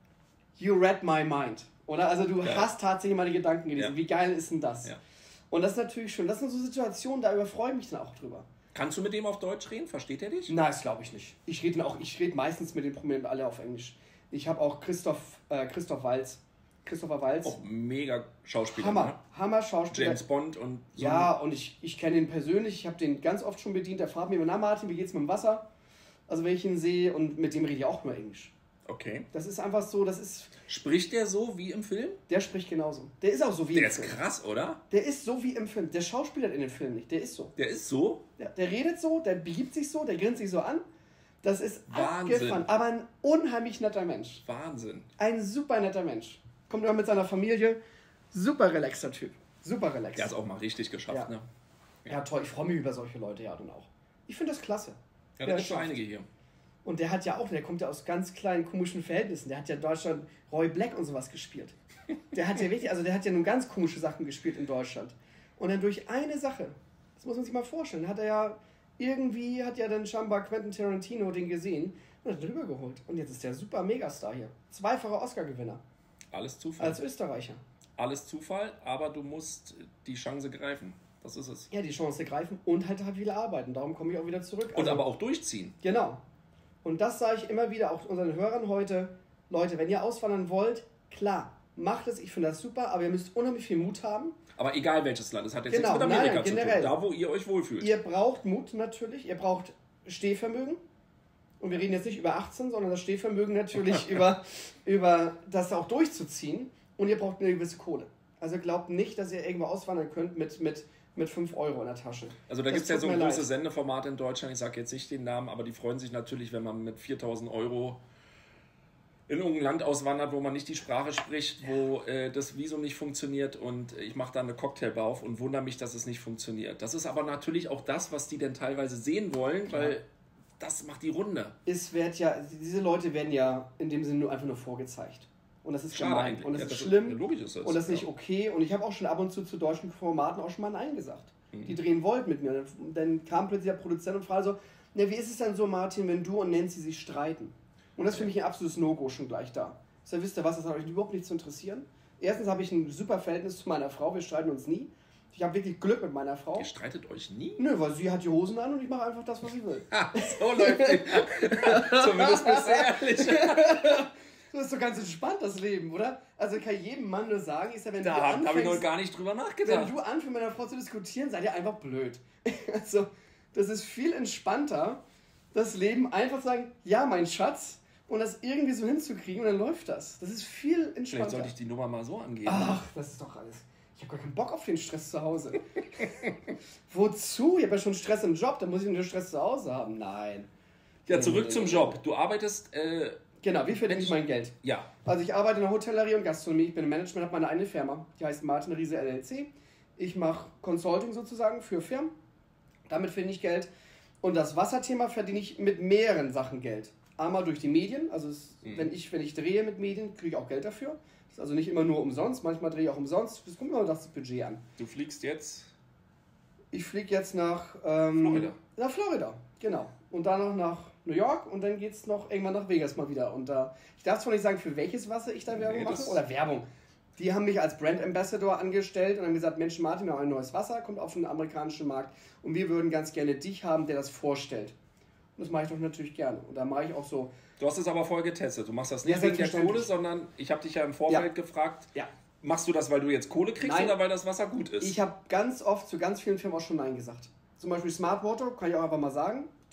you read my mind, oder? Also du ja. hast tatsächlich meine Gedanken gelesen, ja. wie geil ist denn das? Ja. Und das ist natürlich schön, das sind so Situationen, da überfreue ich mich dann auch drüber. Kannst du mit dem auf Deutsch reden? Versteht er dich? Nein, das glaube ich nicht. Ich rede auch, ich rede meistens mit den Prominenten alle auf Englisch. Ich habe auch Christoph, äh, Christoph Waltz. Christopher Waltz. Auch mega Schauspieler. Hammer, ne? Hammer Schauspieler. James Bond und so. Ja, und ich, ich kenne ihn persönlich. Ich habe den ganz oft schon bedient. Der fragt mich immer, na Martin, wie geht's mit dem Wasser? Also wenn ich ihn sehe, und mit dem rede ich auch nur Englisch. Okay. Das ist einfach so, das ist... Spricht der so wie im Film? Der spricht genauso. Der ist auch so wie der im Film. Der ist krass, oder? Der ist so wie im Film. Der Schauspieler in den Film nicht. Der ist so. Der ist so? Ja, der redet so, der begibt sich so, der grinst sich so an. Das ist Wahnsinn. abgefahren. Aber ein unheimlich netter Mensch. Wahnsinn. Ein super netter Mensch. Kommt immer mit seiner Familie. Super relaxter Typ. Super relaxed. Der hat es auch mal richtig geschafft, ja. ne? Ja. ja, toll. Ich freue mich über solche Leute, ja, dann auch. Ich finde das klasse. Ja, da gibt schon einige hier. Und der hat ja auch, der kommt ja aus ganz kleinen, komischen Verhältnissen. Der hat ja in Deutschland Roy Black und sowas gespielt. Der hat ja wirklich, also der hat ja nun ganz komische Sachen gespielt in Deutschland. Und dann durch eine Sache, das muss man sich mal vorstellen, hat er ja irgendwie, hat ja dann scheinbar Quentin Tarantino den gesehen und hat drüber geholt. Und jetzt ist der super Megastar hier. Zweifacher Oscar-Gewinner. Alles Zufall. Als Österreicher. Alles Zufall, aber du musst die Chance greifen. Das ist es. Ja, die Chance greifen und halt halt viel arbeiten. Darum komme ich auch wieder zurück. Und also, aber auch durchziehen. Genau. Und das sage ich immer wieder auch unseren Hörern heute. Leute, wenn ihr auswandern wollt, klar, macht es. Ich finde das super, aber ihr müsst unheimlich viel Mut haben. Aber egal welches Land, das hat jetzt genau, nichts mit Amerika nein, zu generell. tun. Da, wo ihr euch wohlfühlt. Ihr braucht Mut natürlich, ihr braucht Stehvermögen. Und wir reden jetzt nicht über achtzehn, sondern das Stehvermögen natürlich über, über das auch durchzuziehen. Und ihr braucht eine gewisse Kohle. Also glaubt nicht, dass ihr irgendwo auswandern könnt mit, mit, mit fünf Euro in der Tasche. Also da gibt es ja so ein großes Sendeformat in Deutschland, ich sage jetzt nicht den Namen, aber die freuen sich natürlich, wenn man mit viertausend Euro in irgendein Land auswandert, wo man nicht die Sprache spricht, wo äh, das Visum nicht funktioniert und ich mache da eine Cocktailbar auf und wundere mich, dass es nicht funktioniert. Das ist aber natürlich auch das, was die denn teilweise sehen wollen, weil ja. das macht die Runde. Es wird ja, diese Leute werden ja in dem Sinne nur einfach nur vorgezeigt. Und das ist Schade gemein. eigentlich. Und das ja, ist das schlimm. Ist, logisch ist das. Und das ist nicht ja. okay. Und ich habe auch schon ab und zu zu deutschen Formaten auch schon mal Nein gesagt. Mhm. Die drehen wollten mit mir. Und dann kam plötzlich der Produzent und fragte so, na, wie ist es denn so, Martin, wenn du und Nancy sich streiten? Und das ist für mich ein absolutes No-Go schon gleich da. Ich sage, wisst ihr was, das hat euch überhaupt nichts zu interessieren. Erstens habe ich ein super Verhältnis zu meiner Frau, wir streiten uns nie. Ich habe wirklich Glück mit meiner Frau. Ihr streitet euch nie? Nö, weil sie hat die Hosen an und ich mache einfach das, was ich will. Ha, so läuft es. Zumindest bisher ehrlich. Das ist so ganz entspannt, das Leben, oder? Also kann jedem Mann nur sagen, ist ja, wenn da du anfängst... Da habe ich noch gar nicht drüber nachgedacht. Wenn du anfängst, mit deiner Frau zu diskutieren, seid ihr einfach blöd. Also, das ist viel entspannter, das Leben einfach zu sagen, ja, mein Schatz, und das irgendwie so hinzukriegen und dann läuft das. Das ist viel entspannter. Vielleicht sollte ich die Nummer mal so angehen. Ach, das ist doch alles... Ich habe gar keinen Bock auf den Stress zu Hause. Wozu? Ich habe ja schon Stress im Job, dann muss ich nur Stress zu Hause haben. Nein. Ja, zurück zum Job. Du arbeitest... Äh, genau, wie verdiene ich mein Geld? Ja. Also ich arbeite in der Hotellerie und Gastronomie. Ich bin im Management, habe meine eigene Firma. Die heißt Martin Riese L L C. Ich mache Consulting sozusagen für Firmen. Damit verdiene ich Geld. Und das Wasserthema verdiene ich mit mehreren Sachen Geld. Einmal durch die Medien. Also es, mhm. wenn, ich, wenn ich drehe mit Medien, kriege ich auch Geld dafür. Das ist also nicht immer nur umsonst. Manchmal drehe ich auch umsonst. Das kommt immer auf das Budget an. Du fliegst jetzt? Ich fliege jetzt nach... Ähm, Florida. Nach Florida, genau. Und dann noch nach New York und dann geht es noch irgendwann nach Vegas mal wieder. Und da, ich darf zwar nicht sagen, für welches Wasser ich da Werbung nee, mache, oder Werbung. Die haben mich als Brand Ambassador angestellt und haben gesagt, Mensch Martin, wir haben ein neues Wasser, kommt auf den amerikanischen Markt und wir würden ganz gerne dich haben, der das vorstellt. Und das mache ich doch natürlich gerne. Und da mache ich auch so... Du hast es aber voll getestet. Du machst das nicht ja, wegen der Kohle, sondern ich habe dich ja im Vorfeld ja. gefragt, ja. machst du das, weil du jetzt Kohle kriegst Nein. oder weil das Wasser gut ist? Ich habe ganz oft zu ganz vielen Firmen auch schon Nein gesagt. Zum Beispiel Smartwater, kann ich auch einfach mal sagen.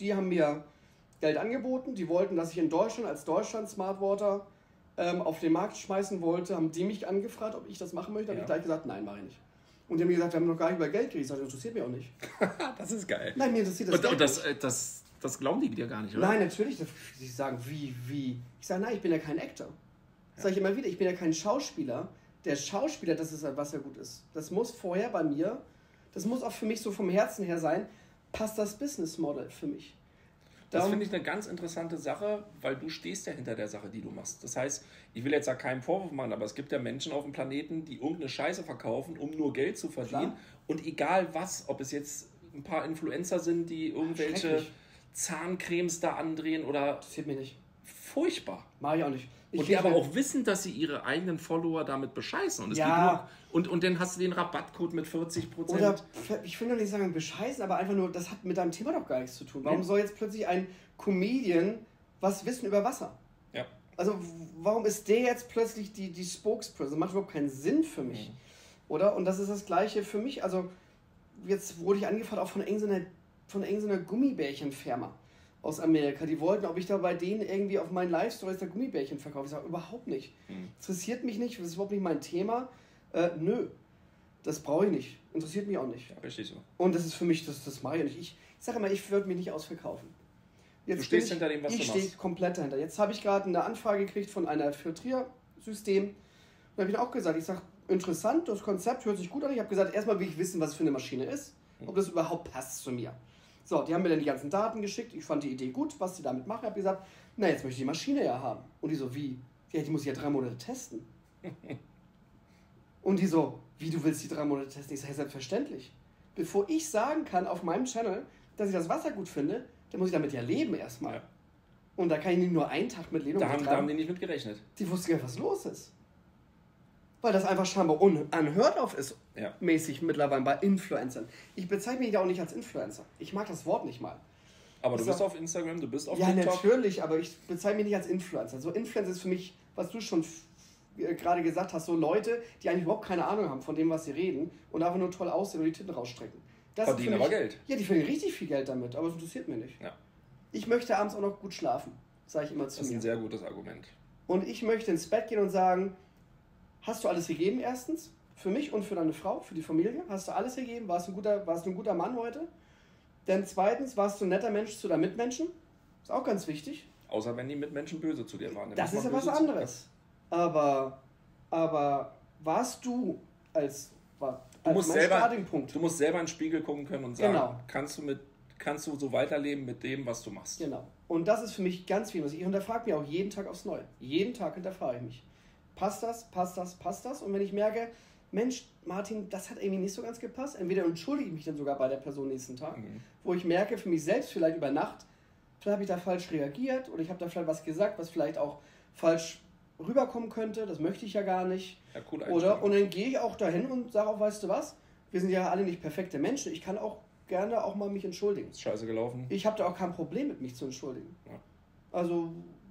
die haben mir Geld angeboten, die wollten, dass ich in Deutschland als Deutschland Smart Water ähm, auf den Markt schmeißen wollte, haben die mich angefragt, ob ich das machen möchte, habe ja. ich gleich gesagt, nein, mache ich nicht. Und die haben mir gesagt, wir haben noch gar nicht über Geld geredet. Ich sage, das interessiert mich auch nicht. Das ist geil. Nein, mir interessiert das und, Geld und das, nicht. das, das glauben die dir gar nicht, oder? Nein, natürlich. Die sagen, wie, wie? Ich sage, nein, ich bin ja kein Actor. Das sage ich immer wieder, ich bin ja kein Schauspieler. Der Schauspieler, das ist, was ja gut ist. Das muss vorher bei mir, das muss auch für mich so vom Herzen her sein, passt das Business Model für mich. Das finde ich eine ganz interessante Sache, weil du stehst ja hinter der Sache, die du machst. Das heißt, ich will jetzt da keinen Vorwurf machen, aber es gibt ja Menschen auf dem Planeten, die irgendeine Scheiße verkaufen, um nur Geld zu verdienen. Klar. Und egal was, ob es jetzt ein paar Influencer sind, die irgendwelche Zahncremes da andrehen oder... Das interessiert mich nicht. Furchtbar. Mach ich auch nicht. Ich und die aber auch wissen, dass sie ihre eigenen Follower damit bescheißen. Und, es ja. und, und dann hast du den Rabattcode mit vierzig Prozent. Oder, ich will doch nicht sagen bescheißen, aber einfach nur, das hat mit deinem Thema doch gar nichts zu tun. Warum ja. soll jetzt plötzlich ein Comedian was wissen über Wasser? Ja. Also warum ist der jetzt plötzlich die, die Spokesperson? Das macht überhaupt keinen Sinn für mich. Mhm. Oder? Und das ist das Gleiche für mich. Also jetzt wurde ich angefragt auch von irgendeiner, von irgendeiner Gummibärchenfirma aus Amerika. Die wollten, ob ich da bei denen irgendwie auf meinen Live-Stories da Gummibärchen verkaufe. Ich sage, überhaupt nicht. Mhm. Interessiert mich nicht, das ist überhaupt nicht mein Thema. Äh, nö, das brauche ich nicht. Interessiert mich auch nicht. Ja, richtig so. Und das ist für mich, das, das mache ich nicht. Ich, ich sage immer, ich würde mich nicht ausverkaufen. Jetzt du stehst ich, hinter dem, was ich du machst. Ich stehe komplett dahinter. Jetzt habe ich gerade eine Anfrage gekriegt von einer Filtriersystem. Und da habe ich auch gesagt, ich sage, interessant, das Konzept hört sich gut an. Ich habe gesagt, erstmal will ich wissen, was es für eine Maschine ist. Ob das überhaupt passt zu mir. So, die haben mir dann die ganzen Daten geschickt. Ich fand die Idee gut, was die damit machen. Ich habe gesagt, na, jetzt möchte ich die Maschine ja haben. Und die so, wie? Ja, die muss ich ja drei Monate testen. Und die so, wie, du willst die drei Monate testen? Ich sage, selbstverständlich. Bevor ich sagen kann auf meinem Channel, dass ich das Wasser gut finde, dann muss ich damit ja leben erstmal. Ja. Und da kann ich nicht nur einen Tag mit leben. Da haben, da haben die nicht mit gerechnet. Die wussten gar nicht, was los ist. Weil das einfach scheinbar unheard of ist, ja. mäßig mittlerweile bei Influencern. Ich bezeichne mich ja auch nicht als Influencer. Ich mag das Wort nicht mal. Aber du bist auf Instagram, du bist auf ja, TikTok. Ja, natürlich, aber ich bezeichne mich nicht als Influencer. So Influencer ist für mich, was du schon gerade gesagt hast, so Leute, die eigentlich überhaupt keine Ahnung haben von dem, was sie reden und einfach nur toll aussehen und die Titten rausstrecken. Das verdienen aber Geld. Ja, die verdienen richtig viel Geld damit, aber es interessiert mich nicht. Ja. Ich möchte abends auch noch gut schlafen, sage ich immer zu mir. Das ist ein sehr gutes Argument. Und ich möchte ins Bett gehen und sagen, hast du alles gegeben erstens? Für mich und für deine Frau, für die Familie? Hast du alles gegeben? Warst du ein guter, warst du ein guter Mann heute? Denn zweitens, warst du ein netter Mensch zu deinen Mitmenschen? Ist auch ganz wichtig. Außer wenn die Mitmenschen böse zu dir waren. Dann das ist ja was anderes. Aber, aber warst du als, war, du als musst mein selber, Startingpunkt? Du musst selber in den Spiegel gucken können und sagen, genau. kannst du mit kannst du so weiterleben mit dem, was du machst. Genau. Und das ist für mich ganz wichtig. Ich hinterfrage mich auch jeden Tag aufs Neue. Jeden Tag hinterfrage ich mich. Passt das, passt das, passt das? Und wenn ich merke, Mensch, Martin, das hat irgendwie nicht so ganz gepasst, entweder entschuldige ich mich dann sogar bei der Person nächsten Tag, mhm. wo ich merke, für mich selbst vielleicht über Nacht, vielleicht habe ich da falsch reagiert oder ich habe da vielleicht was gesagt, was vielleicht auch falsch rüberkommen könnte, das möchte ich ja gar nicht. Ja, cool, oder, und dann gehe ich auch dahin und sage auch, weißt du was, wir sind ja alle nicht perfekte Menschen, ich kann auch gerne auch mal mich entschuldigen. Ist scheiße gelaufen. Ich habe da auch kein Problem mit, mich zu entschuldigen. Ja. Also,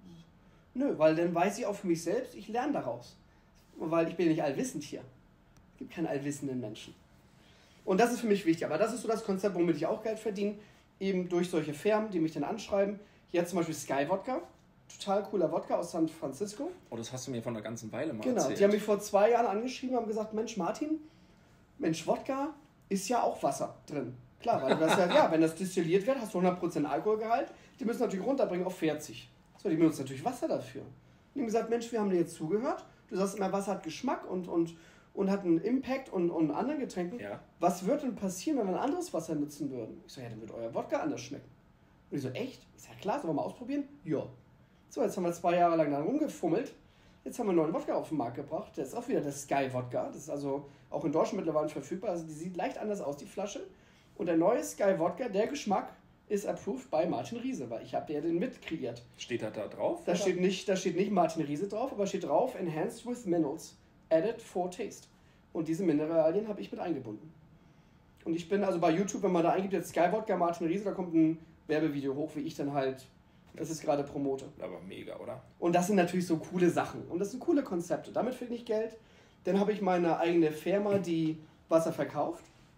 nö, weil dann weiß ich auch für mich selbst, ich lerne daraus. Weil ich bin ja nicht allwissend hier. Es gibt keinen allwissenden Menschen. Und das ist für mich wichtig. Aber das ist so das Konzept, womit ich auch Geld verdiene. Eben durch solche Firmen, die mich dann anschreiben. Jetzt zum Beispiel Sky Vodka. Total cooler Wodka aus San Francisco. Oh, das hast du mir von einer ganzen Weile mal genau, erzählt. Genau, die haben mich vor zwei Jahren angeschrieben und haben gesagt, Mensch Martin, Mensch Wodka ist ja auch Wasser drin. Klar, weil das ja, ja, wenn das destilliert wird, hast du hundert Prozent Alkoholgehalt. Die müssen natürlich runterbringen auf vierzig. So, die benutzen natürlich Wasser dafür. Und die haben gesagt, Mensch, wir haben dir jetzt zugehört. Du sagst immer, Wasser hat Geschmack und, und, und hat einen Impact und, und anderen Getränken. Ja. Was würde denn passieren, wenn wir ein anderes Wasser nutzen würden? Ich so, ja, dann wird euer Wodka anders schmecken. Und ich so, echt? Ich sag, klar, sollen wir mal ausprobieren? Ja. So, jetzt haben wir zwei Jahre lang da rumgefummelt. Jetzt haben wir einen neuen Wodka auf den Markt gebracht. Der ist auch wieder der Sky Wodka. Das ist also auch in Deutschland mittlerweile verfügbar. Also die sieht leicht anders aus, die Flasche. Und der neue Sky Wodka, der Geschmack, ist approved bei Martin Riese, weil ich habe ja den mit kreiert. Steht das da drauf? Da steht, nicht, da steht nicht Martin Riese drauf, aber steht drauf, enhanced with minerals, added for taste. Und diese Mineralien habe ich mit eingebunden. Und ich bin also bei YouTube, wenn man da eingibt, jetzt Sky Wodka Martin Riese, da kommt ein Werbevideo hoch, wie ich dann halt das ist gerade promote. Aber mega, oder? Und das sind natürlich so coole Sachen. Und das sind coole Konzepte. Damit verdiene ich Geld. Dann habe ich meine eigene Firma, die Wasser verkauft.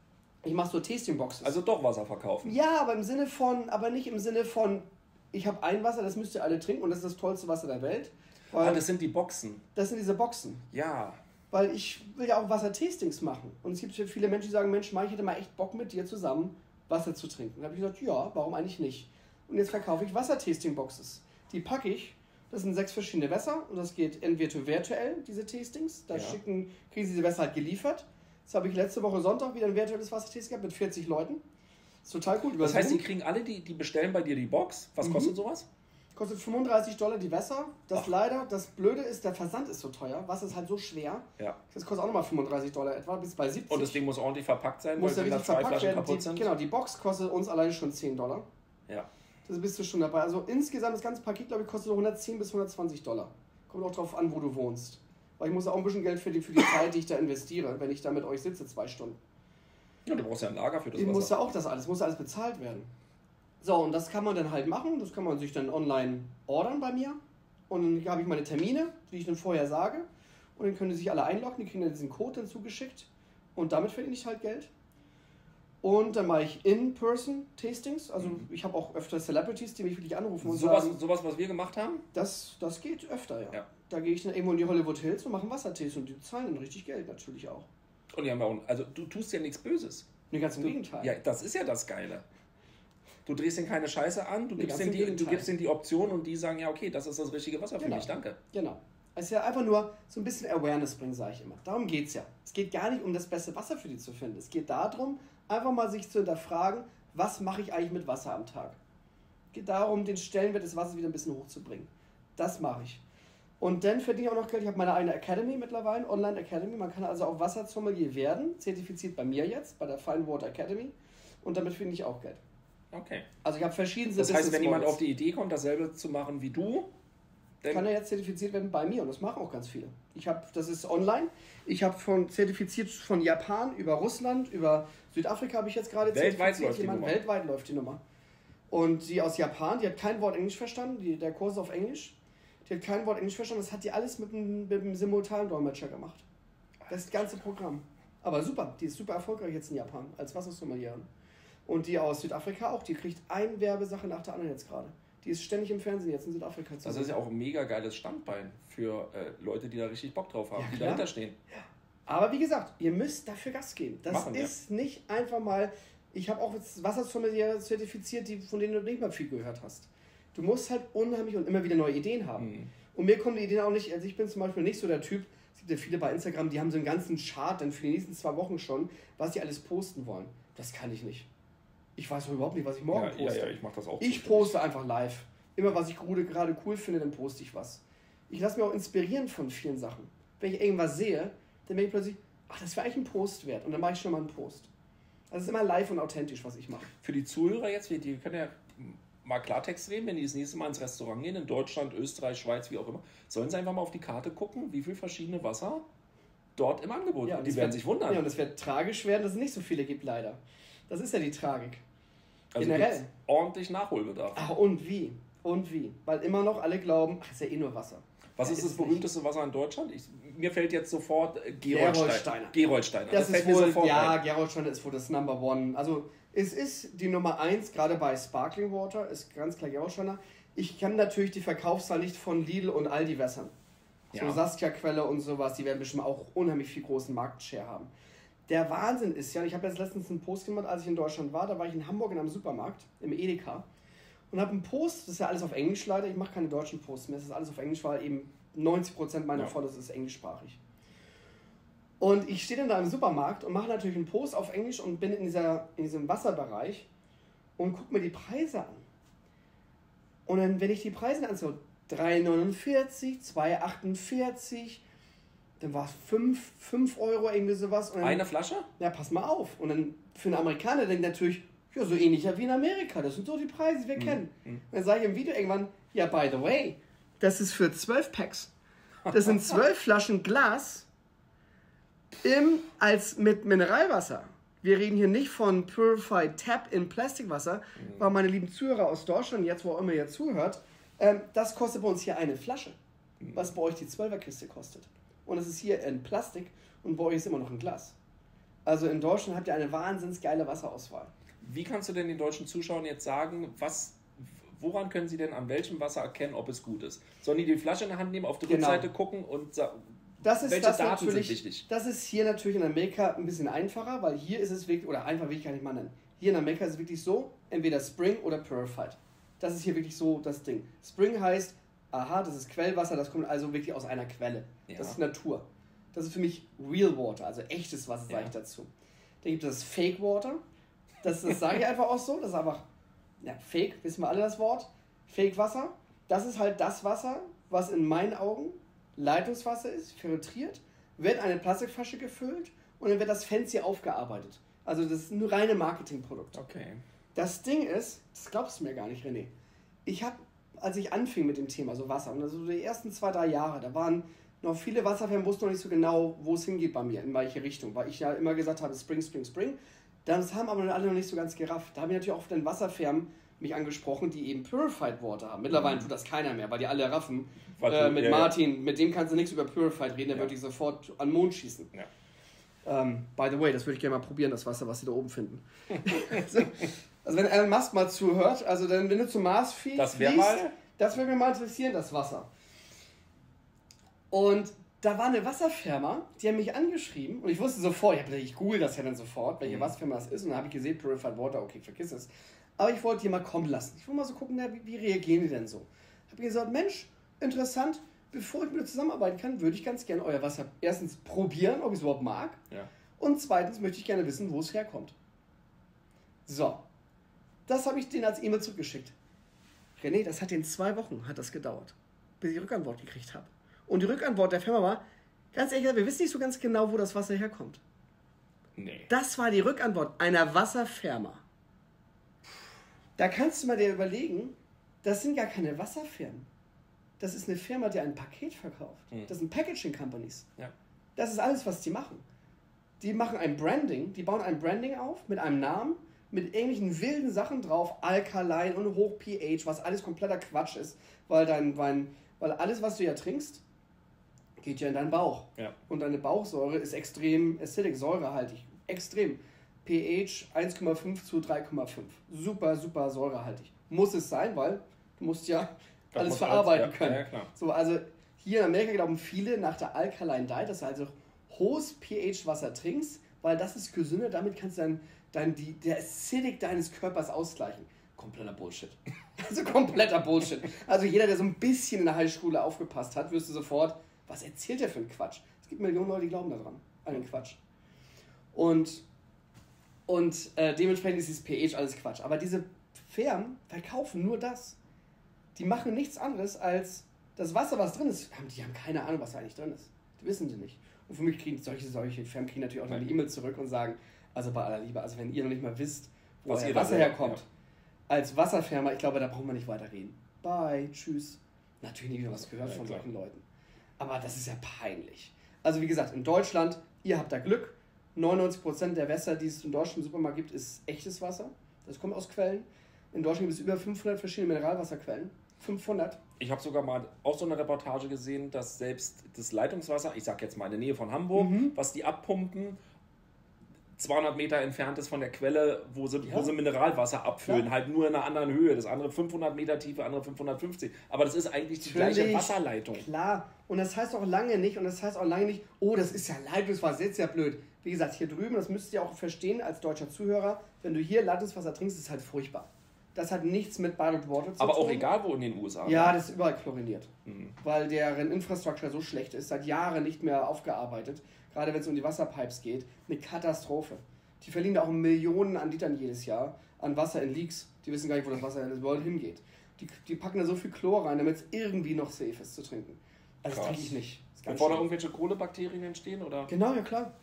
Ich mache so Tasting-Boxes. Also doch Wasser verkaufen. Ja, aber im Sinne von, aber nicht im Sinne von, ich habe ein Wasser, das müsst ihr alle trinken und das ist das tollste Wasser der Welt. Weil ah, das sind die Boxen. Das sind diese Boxen. Ja. Weil ich will ja auch Wassertastings machen. Und es gibt viele Menschen, die sagen, Mensch, Mike, ich hätte mal echt Bock mit dir zusammen Wasser zu trinken. Da habe ich gesagt, ja, warum eigentlich nicht? Und jetzt verkaufe ich Wassertasting-Boxes. Die packe ich, das sind sechs verschiedene Wässer und das geht entweder virtuell, diese Tastings, da ja. schicken, kriegen sie diese Wässer halt geliefert. Das habe ich letzte Woche Sonntag wieder ein virtuelles Wassertasting gehabt mit vierzig Leuten. Das ist total gut. Das heißt, die kriegen alle, die, die bestellen bei dir die Box. Was mhm. kostet sowas? Kostet fünfunddreißig Dollar die Wässer. Das Ach. leider, das Blöde ist, der Versand ist so teuer. Wasser ist halt so schwer. Ja. Das kostet auch nochmal fünfunddreißig Dollar etwa, bis bei siebzig. Und das Ding muss ordentlich verpackt sein, muss weil ja da zwei verpackt Flaschen werden. kaputt Die, sind. Genau, die Box kostet uns alleine schon zehn Dollar. Ja. Das bist du schon dabei. Also insgesamt das ganze Paket, glaube ich, kostet so hundertzehn bis hundertzwanzig Dollar. Kommt auch drauf an, wo du wohnst. Weil ich muss auch ein bisschen Geld verdienen für die Zeit, die ich da investiere, wenn ich da mit euch sitze, zwei Stunden. Ja, du brauchst ja ein Lager für das ich Wasser. muss ja auch das alles, muss ja alles bezahlt werden. So, und das kann man dann halt machen. Das kann man sich dann online ordern bei mir. Und dann habe ich meine Termine, die ich dann vorher sage. Und dann können die sich alle einloggen, die kriegen dann diesen Code dann zugeschickt. Und damit verdiene ich halt Geld. Und dann mache ich In-Person-Tastings. Also mhm. ich habe auch öfter Celebrities, die mich wirklich anrufen und sowas, sagen... Sowas, was wir gemacht haben? Das, das geht öfter, ja. ja. Da gehe ich dann irgendwo in die Hollywood Hills und mache einen Wassertasting. Und die zahlen dann richtig Geld natürlich auch. Und die haben auch... Also du tust ja nichts Böses. Nee, ganz im du, Gegenteil. Ja, das ist ja das Geile. Du drehst denen keine Scheiße an, du, nee, gibst, denen die, du gibst denen die Option und die sagen, ja okay, das ist das richtige Wasser für genau. mich, danke. Genau. Es ist ja einfach nur so ein bisschen Awareness bringen, sage ich immer. Darum geht es ja. Es geht gar nicht um das beste Wasser für die zu finden. Es geht darum, einfach mal sich zu hinterfragen, was mache ich eigentlich mit Wasser am Tag. Es geht darum, den Stellenwert des Wassers wieder ein bisschen hochzubringen. Das mache ich. Und dann verdiene ich auch noch Geld. Ich habe meine eigene Academy mittlerweile, Online Academy. Man kann also auch Wassersommelier werden, zertifiziert bei mir jetzt, bei der Fine Water Academy. Und damit finde ich auch Geld. Okay. Also ich habe verschiedene Das heißt, wenn jemand auf die Idee kommt, dasselbe zu machen wie du, dann kann er jetzt zertifiziert werden bei mir und das machen auch ganz viele. Ich habe, das ist online. Ich habe von zertifiziert von Japan über Russland, über Südafrika habe ich jetzt gerade weltweit zertifiziert. Läuft die Nummer. Weltweit läuft die Nummer. Und die aus Japan, die hat kein Wort Englisch verstanden, die, der Kurs ist auf Englisch. Die hat kein Wort Englisch verstanden, das hat die alles mit einem, mit einem Simultandolmetscher gemacht. Das ganze Programm. Aber super, die ist super erfolgreich jetzt in Japan als Wassersommelier. Und die aus Südafrika auch, die kriegt eine Werbesache nach der anderen jetzt gerade. Die ist ständig im Fernsehen jetzt in Südafrika zu Das ist ja auch ein mega geiles Standbein für äh, Leute, die da richtig Bock drauf haben, ja, die dahinter stehen. Ja. Aber wie gesagt, ihr müsst dafür Gas geben. Das Machen, ist ja. nicht einfach mal... Ich habe auch jetzt Wassersommelier zertifiziert, die, von denen du nicht mal viel gehört hast. Du musst halt unheimlich und immer wieder neue Ideen haben. Mhm. Und mir kommen die Ideen auch nicht... Also ich bin zum Beispiel nicht so der Typ... Es gibt ja viele bei Instagram, die haben so einen ganzen Chart dann für die nächsten zwei Wochen schon, was sie alles posten wollen. Das kann ich nicht. Ich weiß überhaupt nicht, was ich morgen ja, poste. Ja, ja, ich mache das auch. Ich poste einfach live. Immer, was ich gerade cool finde, dann poste ich was. Ich lasse mich auch inspirieren von vielen Sachen. Wenn ich irgendwas sehe, dann denke ich plötzlich, ach, das wäre eigentlich ein Post wert. Und dann mache ich schon mal einen Post. Also es ist immer live und authentisch, was ich mache. Für die Zuhörer jetzt, die können ja mal Klartext reden, wenn die das nächste Mal ins Restaurant gehen, in Deutschland, Österreich, Schweiz, wie auch immer, sollen sie einfach mal auf die Karte gucken, wie viele verschiedene Wasser dort im Angebot sind. Ja, und die werden wird, sich wundern. Ja, und es wird tragisch werden, dass es nicht so viele gibt, leider. Das ist ja die Tragik. Also generell. Ordentlich Nachholbedarf. Ach, und wie? Und wie? Weil immer noch alle glauben, ach, ist ja eh nur Wasser. Was ja, ist ist das berühmteste nicht. Wasser in Deutschland? Ich, mir fällt jetzt sofort äh, Gerolsteiner. Gerolsteiner. Das, das ist wohl, sofort ja, ein. Gerolsteiner ist wohl das Number One. Also es ist die Nummer eins, gerade bei Sparkling Water, ist ganz klar Gerolsteiner. Ich kann natürlich die Verkaufszahl nicht von Lidl und Aldi wässern. So ja. Saskia-Quelle und sowas, die werden bestimmt auch unheimlich viel großen Marktshare haben. Der Wahnsinn ist ja, ich habe jetzt letztens einen Post gemacht, als ich in Deutschland war, da war ich in Hamburg in einem Supermarkt, im Edeka, und habe einen Post, das ist ja alles auf Englisch leider, ich mache keine deutschen Posts mehr, das ist alles auf Englisch, weil eben neunzig Prozent meiner ja. Followers ist englischsprachig. Und ich stehe dann da im Supermarkt und mache natürlich einen Post auf Englisch und bin in, dieser, in diesem Wasserbereich und gucke mir die Preise an. Und dann, wenn ich die Preise anschaue, drei neunundvierzig, zwei achtundvierzig, dann war es fünf Euro, irgendwie sowas. Und dann, eine Flasche? Ja, pass mal auf. Und dann für einen Amerikaner denkt natürlich, ja, so ähnlich wie in Amerika. Das sind so die Preise, die wir mm, kennen. Mm. Und dann sage ich im Video irgendwann, ja, by the way, das ist für zwölf Packs. Das sind zwölf Flaschen Glas im, als mit Mineralwasser. Wir reden hier nicht von Purified Tap in Plastikwasser, mm. weil meine lieben Zuhörer aus Deutschland, jetzt wo auch immer ihr zuhört, ähm, das kostet bei uns hier eine Flasche, mm. was bei euch die zwölfer Kiste kostet. Und es ist hier in Plastik und bei euch ist immer noch ein Glas. Also in Deutschland habt ihr eine wahnsinnig geile Wasserauswahl. Wie kannst du denn den deutschen Zuschauern jetzt sagen, was, woran können sie denn an welchem Wasser erkennen, ob es gut ist? Sollen die die Flasche in der Hand nehmen, auf die genau. Rückseite gucken und sagen, das ist welche das Daten natürlich, sind wichtig? Das ist hier natürlich in Amerika ein bisschen einfacher, weil hier ist es wirklich, oder einfach will ich gar nicht mal nennen, hier in Amerika ist es wirklich so, entweder Spring oder Purified. Das ist hier wirklich so das Ding. Spring heißt, aha, das ist Quellwasser, das kommt also wirklich aus einer Quelle. Ja. Das ist Natur. Das ist für mich Real Water, also echtes Wasser, sage ja. ich dazu. Dann gibt es Fake Water. Das, das sage ich einfach auch so. Das ist einfach, ja, Fake, wissen wir alle das Wort. Fake Wasser. Das ist halt das Wasser, was in meinen Augen Leitungswasser ist, filtriert, wird in eine Plastikflasche gefüllt und dann wird das fancy aufgearbeitet. Also das ist nur reine Marketingprodukt. Okay. Das Ding ist, das glaubst du mir gar nicht, René. Ich habe, als ich anfing mit dem Thema, so Wasser, und also die ersten zwei, drei Jahre, da waren noch viele Wasserfirmen, wussten noch nicht so genau, wo es hingeht bei mir, in welche Richtung, weil ich ja immer gesagt habe, Spring, Spring, Spring. Das haben aber alle noch nicht so ganz gerafft. Da haben wir natürlich auch auf den Wasserfirmen mich angesprochen, die eben Purified Water haben. Mittlerweile tut das keiner mehr, weil die alle raffen. Äh, mit ja, Martin, ja. mit dem kannst du nichts über Purified reden, der ja. würde dich sofort an den Mond schießen. Ja. Um, by the way, das würde ich gerne mal probieren, das Wasser, was sie da oben finden. also, also wenn Elon Musk mal zuhört, also dann, wenn du zum Mars fliegst, das wäre mal, das würde mich mal interessieren, das Wasser. Und da war eine Wasserfirma, die haben mich angeschrieben und ich wusste sofort, ich, hab, ich google das ja dann sofort, welche mhm. Wasserfirma das ist und dann habe ich gesehen, Purified Water, okay, vergiss es. Aber ich wollte die mal kommen lassen. Ich wollte mal so gucken, na, wie, wie reagieren die denn so? Habe gesagt, Mensch, interessant, bevor ich mit dir zusammenarbeiten kann, würde ich ganz gerne euer Wasser erstens probieren, ob ich es überhaupt mag. Ja. Und zweitens möchte ich gerne wissen, wo es herkommt. So, das habe ich denen als E-Mail zurückgeschickt. René, das hat in zwei Wochen hat das gedauert, bis ich die Rückantwort gekriegt habe. Und die Rückantwort der Firma war, ganz ehrlich, wir wissen nicht so ganz genau, wo das Wasser herkommt. Nee. Das war die Rückantwort einer Wasserfirma. Da kannst du mal dir überlegen, das sind gar keine Wasserfirmen. Das ist eine Firma, die ein Paket verkauft. Mhm. Das sind Packaging Companies. Ja. Das ist alles, was die machen. Die machen ein Branding, die bauen ein Branding auf mit einem Namen, mit irgendwelchen wilden Sachen drauf, Alkaline und Hoch-pH, was alles kompletter Quatsch ist, weil, dein, weil, weil alles, was du ja trinkst, geht ja in deinen Bauch. Ja. Und deine Bauchsäure ist extrem acidic, säurehaltig. Extrem. pH eins Komma fünf zu drei Komma fünf. Super, super säurehaltig. Muss es sein, weil du musst ja das alles verarbeiten alles, ja, können. Ja, klar. So, also hier in Amerika glauben viele nach der Alkaline Diet, dass du also hohes pH Wasser trinkst, weil das ist gesünder, damit kannst du dann, dann die, der Acidic deines Körpers ausgleichen. Kompletter Bullshit. Also kompletter Bullshit. Also jeder, der so ein bisschen in der Highschule aufgepasst hat, wirst du sofort, was erzählt der für einen Quatsch? Es gibt Millionen Leute, die glauben daran, an den Quatsch. Und, und äh, dementsprechend ist dieses pH alles Quatsch. Aber diese Firmen verkaufen nur das. Die machen nichts anderes als das Wasser, was drin ist. Die haben keine Ahnung, was da eigentlich drin ist. Die wissen sie nicht. Und für mich kriegen solche, solche Firmen kriegen natürlich auch noch eine E-Mail zurück und sagen, also bei aller Liebe, also wenn ihr noch nicht mal wisst, wo euer Wasser herkommt, ja. als Wasserfirma, ich glaube, da braucht man nicht weiter reden. Bye, tschüss. Natürlich nie wieder was gehört ja, von klar. solchen Leuten. Aber das ist ja peinlich. Also wie gesagt, in Deutschland, ihr habt da Glück. neunundneunzig Prozent der Wässer, die es im deutschen Supermarkt gibt, ist echtes Wasser. Das kommt aus Quellen. In Deutschland gibt es über fünfhundert verschiedene Mineralwasserquellen. fünfhundert. Ich habe sogar mal auch so eine Reportage gesehen, dass selbst das Leitungswasser, ich sag jetzt mal in der Nähe von Hamburg, mhm. was die abpumpen, zweihundert Meter entfernt ist von der Quelle, wo sie, ja. wo sie Mineralwasser abfüllen, ja. halt nur in einer anderen Höhe. Das andere fünfhundert Meter Tiefe, andere fünfhundertfünfzig. Aber das ist eigentlich die Natürlich, gleiche Wasserleitung. Klar. Und das heißt auch lange nicht, und das heißt auch lange nicht, oh, das ist ja Leitungswasser, das ist ja blöd. Wie gesagt, hier drüben, das müsst ihr auch verstehen als deutscher Zuhörer, wenn du hier Leitungswasser trinkst, ist es halt furchtbar. Das hat nichts mit Bottled Water zu tun. Aber auch egal wo in den U S A. Ja, das ist überall chloriniert. Mhm. Weil deren Infrastruktur so schlecht ist, seit Jahren nicht mehr aufgearbeitet. Gerade wenn es um die Wasserpipes geht. Eine Katastrophe. Die verlieren da auch Millionen an Litern jedes Jahr an Wasser in Leaks. Die wissen gar nicht, wo das Wasser in das World hingeht. Die, die packen da so viel Chlor rein, damit es irgendwie noch safe ist zu trinken. Also das trinke ich nicht. Bevor da irgendwelche Kohlebakterien entstehen, oder? Genau, ja klar.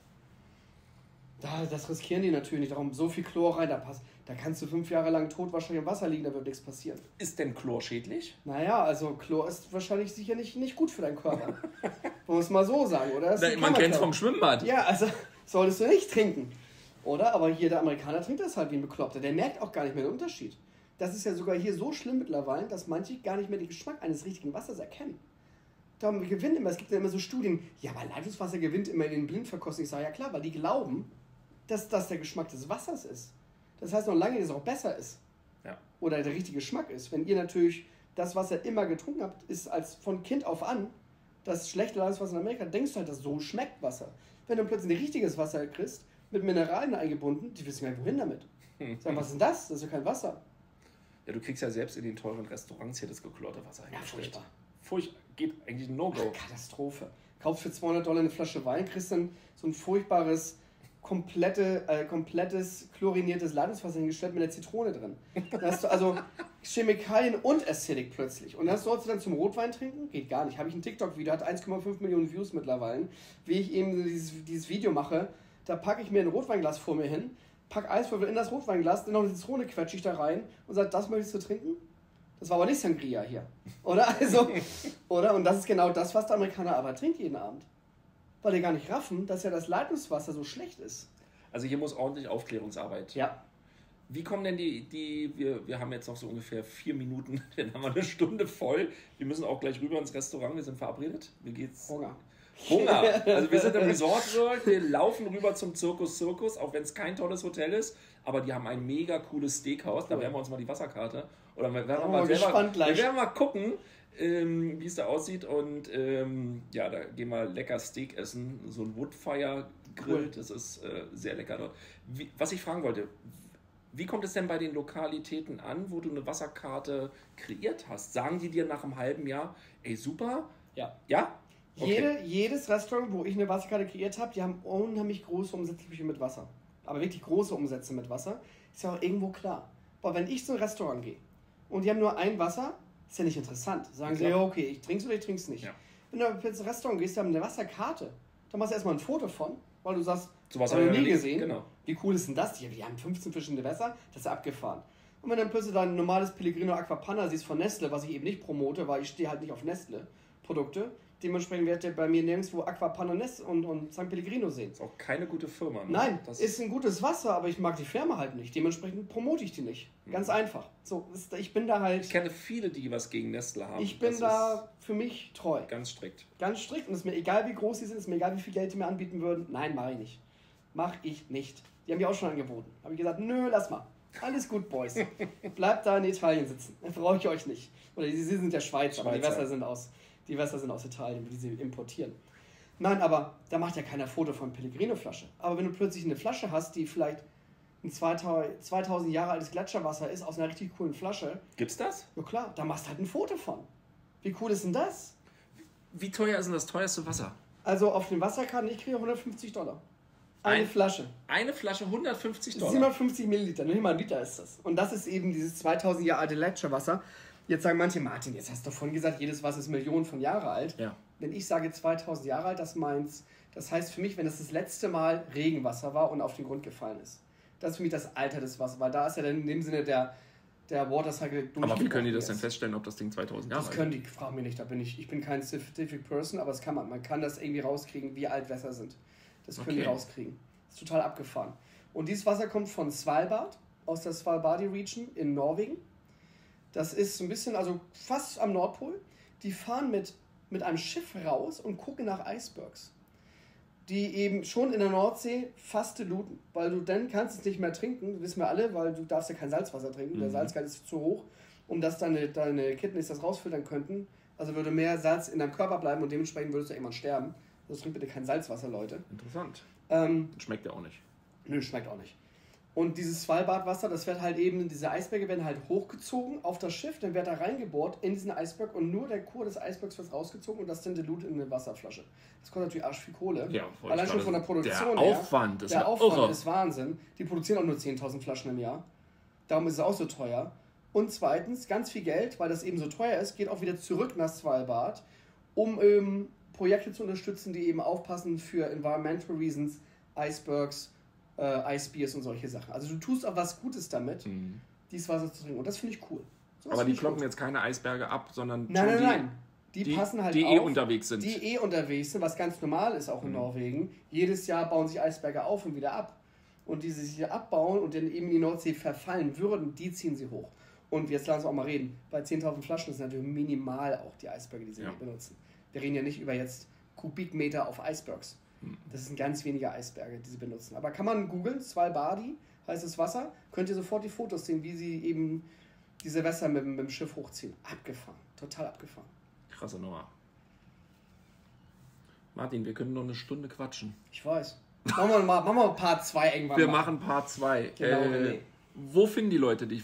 Da, das riskieren die natürlich nicht. Darum so viel Chlor rein, da passt. Da kannst du fünf Jahre lang tot wahrscheinlich im Wasser liegen, da wird nichts passieren. Ist denn Chlor schädlich? Naja, also Chlor ist wahrscheinlich sicher nicht, nicht gut für deinen Körper. Wollen wir es mal so sagen, oder? Da, man kennt es vom Schwimmbad. Ja, also solltest du nicht trinken. Oder? Aber hier der Amerikaner trinkt das halt wie ein Bekloppter. Der merkt auch gar nicht mehr den Unterschied. Das ist ja sogar hier so schlimm mittlerweile, dass manche gar nicht mehr den Geschmack eines richtigen Wassers erkennen. Darum gewinnt immer, es gibt ja immer so Studien, ja, aber Leitungswasser gewinnt immer in den Blindverkostungen. Ich sage, ja klar, weil die glauben, dass das der Geschmack des Wassers ist. Das heißt noch lange, dass es auch besser ist. Ja. Oder der richtige Geschmack ist. Wenn ihr natürlich das Wasser immer getrunken habt, ist als von Kind auf an das schlechte Leitungswasser in Amerika, denkst du halt, dass so schmeckt Wasser. Wenn du plötzlich ein richtiges Wasser kriegst, mit Mineralien eingebunden, die wissen gar nicht, wohin damit. Sagen, was ist denn das? Das ist ja kein Wasser. Ja, du kriegst ja selbst in den teuren Restaurants hier das geklorte Wasser Ja, furchtbar. Furcht, geht eigentlich ein No-Go. Ach, Katastrophe. Kaufst für zweihundert Dollar eine Flasche Wein, kriegst dann so ein furchtbares, komplette, äh, komplettes, chloriniertes Leitungswasser hingestellt mit einer Zitrone drin. Dann hast du also Chemikalien und Acidic plötzlich. Und das sollst du dann zum Rotwein trinken? Geht gar nicht. Habe ich ein TikTok-Video, hat eins Komma fünf Millionen Views mittlerweile. Wie ich eben dieses, dieses Video mache, da packe ich mir ein Rotweinglas vor mir hin, pack Eiswürfel in das Rotweinglas, dann noch eine Zitrone quetsche ich da rein und sage, das möchtest du trinken? Das war aber nicht Sangria hier. Oder? Also, oder? Und das ist genau das, was der Amerikaner aber trinkt jeden Abend. Weil die gar nicht raffen, dass ja das Leitungswasser so schlecht ist. Also hier muss ordentlich Aufklärungsarbeit. Ja. Wie kommen denn die, die wir, wir haben jetzt noch so ungefähr vier Minuten, dann haben wir eine Stunde voll. Wir müssen auch gleich rüber ins Restaurant, wir sind verabredet. Wie geht's? Hunger. Hunger. Also wir sind im Resort World, wir laufen rüber zum Zirkus Circus, auch wenn es kein tolles Hotel ist, aber die haben ein mega cooles Steakhouse, da werden wir uns mal die Wasserkarte, oder wir werden, oh, mal, selber, wir werden mal gucken, ähm, wie es da aussieht und ähm, ja, da gehen wir lecker Steak essen, so ein Woodfire Grill, cool. Das ist äh, sehr lecker dort. Wie, was ich fragen wollte, wie kommt es denn bei den Lokalitäten an, wo du eine Wasserkarte kreiert hast? Sagen die dir nach einem halben Jahr, ey super? Ja. Ja? Okay. Jede, jedes Restaurant, wo ich eine Wasserkarte kreiert habe, die haben unheimlich große Umsätze mit Wasser. Aber wirklich große Umsätze mit Wasser. Ist ja auch irgendwo klar. Aber wenn ich zu einem Restaurant gehe und die haben nur ein Wasser, ist ja nicht interessant. Sagen sie, ja okay, ich trink's oder ich trink's nicht. Ja. Wenn du aber ins Restaurant gehst, die haben eine Wasserkarte, dann machst du erstmal ein Foto von, weil du sagst, so was habe ich noch nie gesehen. Genau. Wie cool ist denn das? Die, die haben fünfzehn verschiedene Wässer, das ist abgefahren. Und wenn dann plötzlich dein normales Pellegrino Aquapanna siehst von Nestle, was ich eben nicht promote, weil ich stehe halt nicht auf Nestle-Produkte, dementsprechend werdet ihr bei mir nirgendwo Aquapanna Nestle und, und San Pellegrino sehen. Ist auch keine gute Firma. Ne? Nein, das ist ein gutes Wasser, aber ich mag die Firma halt nicht. Dementsprechend promote ich die nicht. Ganz mhm. einfach. So, ist, ich bin da halt... Ich kenne viele, die was gegen Nestle haben. Ich bin das da für mich treu. Ganz strikt. Ganz strikt. Und es ist mir egal, wie groß sie sind, es ist mir egal, wie viel Geld die mir anbieten würden. Nein, mache ich nicht. Mach ich nicht. Die haben die auch schon angeboten. Habe ich gesagt, nö, lass mal. Alles gut, Boys. Bleibt da in Italien sitzen. Dann brauche ich euch nicht. Oder sie sind ja Schweizer, aber die Wässer sind aus... Die Wässer sind aus Italien, die sie importieren. Nein, aber da macht ja keiner Foto von Pellegrino-Flasche. Aber wenn du plötzlich eine Flasche hast, die vielleicht ein zweitausend Jahre altes Gletscherwasser ist, aus einer richtig coolen Flasche. Gibt's das? Ja klar, da machst du halt ein Foto von. Wie cool ist denn das? Wie teuer ist denn das teuerste Wasser? Also auf den Wasserkarten, ich kriege hundertfünfzig Dollar. Eine ein, Flasche. Eine Flasche hundertfünfzig Dollar? siebenhundertfünfzig Milliliter, nicht mal ein Liter ist das. Und das ist eben dieses zweitausend Jahre alte Gletscherwasser. Jetzt sagen manche, Martin, jetzt hast du vorhin gesagt, jedes Wasser ist Millionen von Jahren alt. Ja. Wenn ich sage zweitausend Jahre alt, das meint, das heißt für mich, wenn es das letzte Mal Regenwasser war und auf den Grund gefallen ist. Das ist für mich das Alter des Wassers, weil da ist ja dann in dem Sinne der, der Water Cycle durch. Aber wie können die das denn feststellen, ob das Ding zweitausend Jahre alt ist? Das können die, fragen mich nicht, da bin ich, ich bin kein Scientific Person, aber das kann man. Man kann das irgendwie rauskriegen, wie alt Wässer sind. Das können okay. die rauskriegen. Das ist total abgefahren. Und dieses Wasser kommt von Svalbard, aus der Svalbard Region in Norwegen. Das ist so ein bisschen, also fast am Nordpol. Die fahren mit, mit einem Schiff raus und gucken nach Icebergs, die eben schon in der Nordsee fast looten. Weil du dann kannst es nicht mehr trinken, das wissen wir alle, weil du darfst ja kein Salzwasser trinken. Mhm. Der Salzgehalt ist zu hoch, um dass deine, deine Kidneys das rausfiltern könnten. Also würde mehr Salz in deinem Körper bleiben und dementsprechend würdest du irgendwann sterben. Also trinkt bitte kein Salzwasser, Leute. Interessant. Ähm, schmeckt ja auch nicht. Nö, schmeckt auch nicht. Und dieses Svalbardwasser, das wird halt eben, diese Eisberge werden halt hochgezogen auf das Schiff, dann wird da reingebohrt in diesen Eisberg und nur der Core des Eisbergs wird rausgezogen und das dann Dilut in eine Wasserflasche. Das kostet natürlich arsch viel Kohle. Ja, allein schon von der Produktion der her. Aufwand ist der ja Aufwand irre. ist Wahnsinn. Die produzieren auch nur zehntausend Flaschen im Jahr. Darum ist es auch so teuer. Und zweitens, ganz viel Geld, weil das eben so teuer ist, geht auch wieder zurück nach Svalbard, um ähm, Projekte zu unterstützen, die eben aufpassen für Environmental Reasons, Icebergs, äh, Ice-Beers und solche Sachen. Also du tust auch was Gutes damit, mhm. dieses Wasser zu trinken. Und das finde ich cool. So, aber die kloppen jetzt keine Eisberge ab, sondern nein, nein, die, nein. Die, die passen halt die auf, eh unterwegs sind. Die eh unterwegs sind, was ganz normal ist auch in mhm. Norwegen. Jedes Jahr bauen sich Eisberge auf und wieder ab. Und die sich hier abbauen und dann eben in die Nordsee verfallen würden, die ziehen sie hoch. Und jetzt lassen wir auch mal reden. Bei zehntausend Flaschen ist natürlich minimal auch die Eisberge, die sie ja. benutzen. Wir reden ja nicht über jetzt Kubikmeter auf Icebergs. Das sind ganz wenige Eisberge, die sie benutzen. Aber kann man googeln, Svalbard, heißes Wasser, könnt ihr sofort die Fotos sehen, wie sie eben diese Wässer mit, mit dem Schiff hochziehen. Abgefahren, total abgefahren. Krasse Nummer. Martin, wir können noch eine Stunde quatschen. Ich weiß. Machen wir mal, machen wir Part zwei irgendwann Wir mal. machen Part zwei. Genau, äh, René. Wo finden die Leute dich?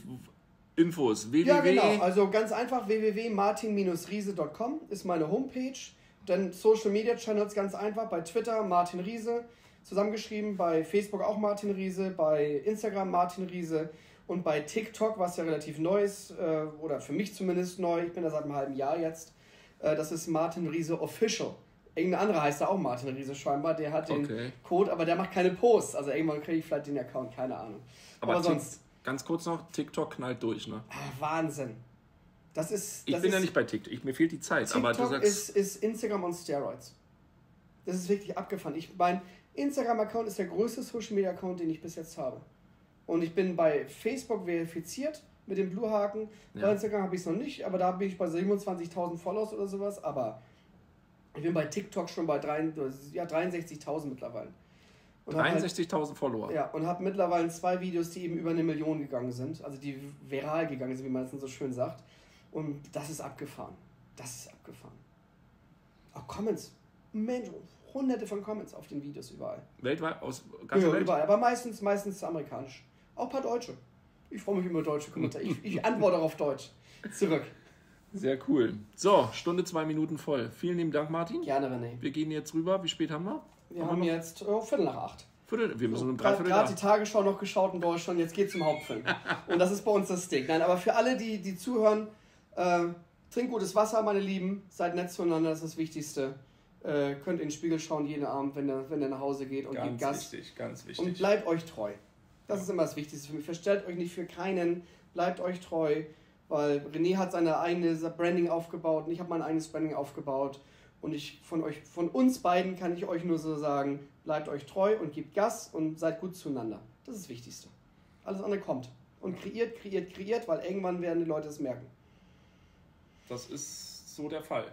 Infos, www. Ja, genau. Also ganz einfach, w w w punkt martin riese punkt com ist meine Homepage. Dann Social Media Channels ganz einfach. Bei Twitter Martin Riese, zusammengeschrieben. Bei Facebook auch Martin Riese. Bei Instagram Martin Riese. Und bei TikTok, was ja relativ neu ist, äh, oder für mich zumindest neu, ich bin da seit einem halben Jahr jetzt, äh, das ist Martin Riese Official. Irgendein anderer heißt da auch Martin Riese scheinbar, der hat den Okay. Code, aber der macht keine Posts. Also irgendwann kriege ich vielleicht den Account, keine Ahnung. Aber, Aber Tik- sonst, ganz kurz noch, TikTok knallt durch, ne? ah, Wahnsinn. Das ist, Ich das bin ist, ja nicht bei TikTok, ich, mir fehlt die Zeit. TikTok aber du sagst, ist, ist Instagram on Steroids. Das ist wirklich abgefahren. Ich, mein Instagram-Account ist der größte Social-Media-Account, den ich bis jetzt habe. Und ich bin bei Facebook verifiziert mit dem Blue-Haken. Ja. Bei Instagram habe ich es noch nicht, aber da bin ich bei siebenundzwanzigtausend Follows oder sowas. Aber ich bin bei TikTok schon bei drei, ja, dreiundsechzigtausend mittlerweile. Und hab halt, dreiundsechzigtausend Follower. ja, und habe mittlerweile zwei Videos, die eben über eine Million gegangen sind. Also die viral gegangen sind, wie man es so schön sagt. Und das ist abgefahren. Das ist abgefahren. Auch Comments. Mensch, hunderte von Comments auf den Videos überall. Weltweit, aus ganzer Ja, Welt? überall, aber meistens, meistens amerikanisch. Auch ein paar Deutsche. Ich freue mich über deutsche Kommentare. Ich, ich antworte auch auf Deutsch. Zurück. Sehr cool. So, Stunde, zwei Minuten voll. Vielen lieben Dank, Martin. Gerne, René. Wir gehen jetzt rüber. Wie spät haben wir? Wir haben jetzt oh, Viertel nach acht. Viertel, wir müssen um Gerade dreiviertel gerade da. die Tagesschau noch geschaut in Deutschland, jetzt geht es zum Hauptfilm. Und das ist bei uns das Ding. Nein, aber für alle, die, die zuhören, äh, trinkt gutes Wasser, meine Lieben. Seid nett zueinander, das ist das Wichtigste. Äh, könnt in den Spiegel schauen jeden Abend, wenn ihr, wenn ihr nach Hause geht und gebt Ganz Gas. wichtig, ganz Und wichtig. bleibt euch treu. Das ist immer das Wichtigste für mich. Verstellt euch nicht für keinen, bleibt euch treu, weil René hat seine eigene Branding aufgebaut und ich habe mein eigenes Branding aufgebaut. Und ich von euch, von uns beiden kann ich euch nur so sagen, bleibt euch treu und gebt Gas und seid gut zueinander. Das ist das Wichtigste. Alles andere kommt. Und kreiert, kreiert, kreiert, weil irgendwann werden die Leute es merken. Das ist so der Fall.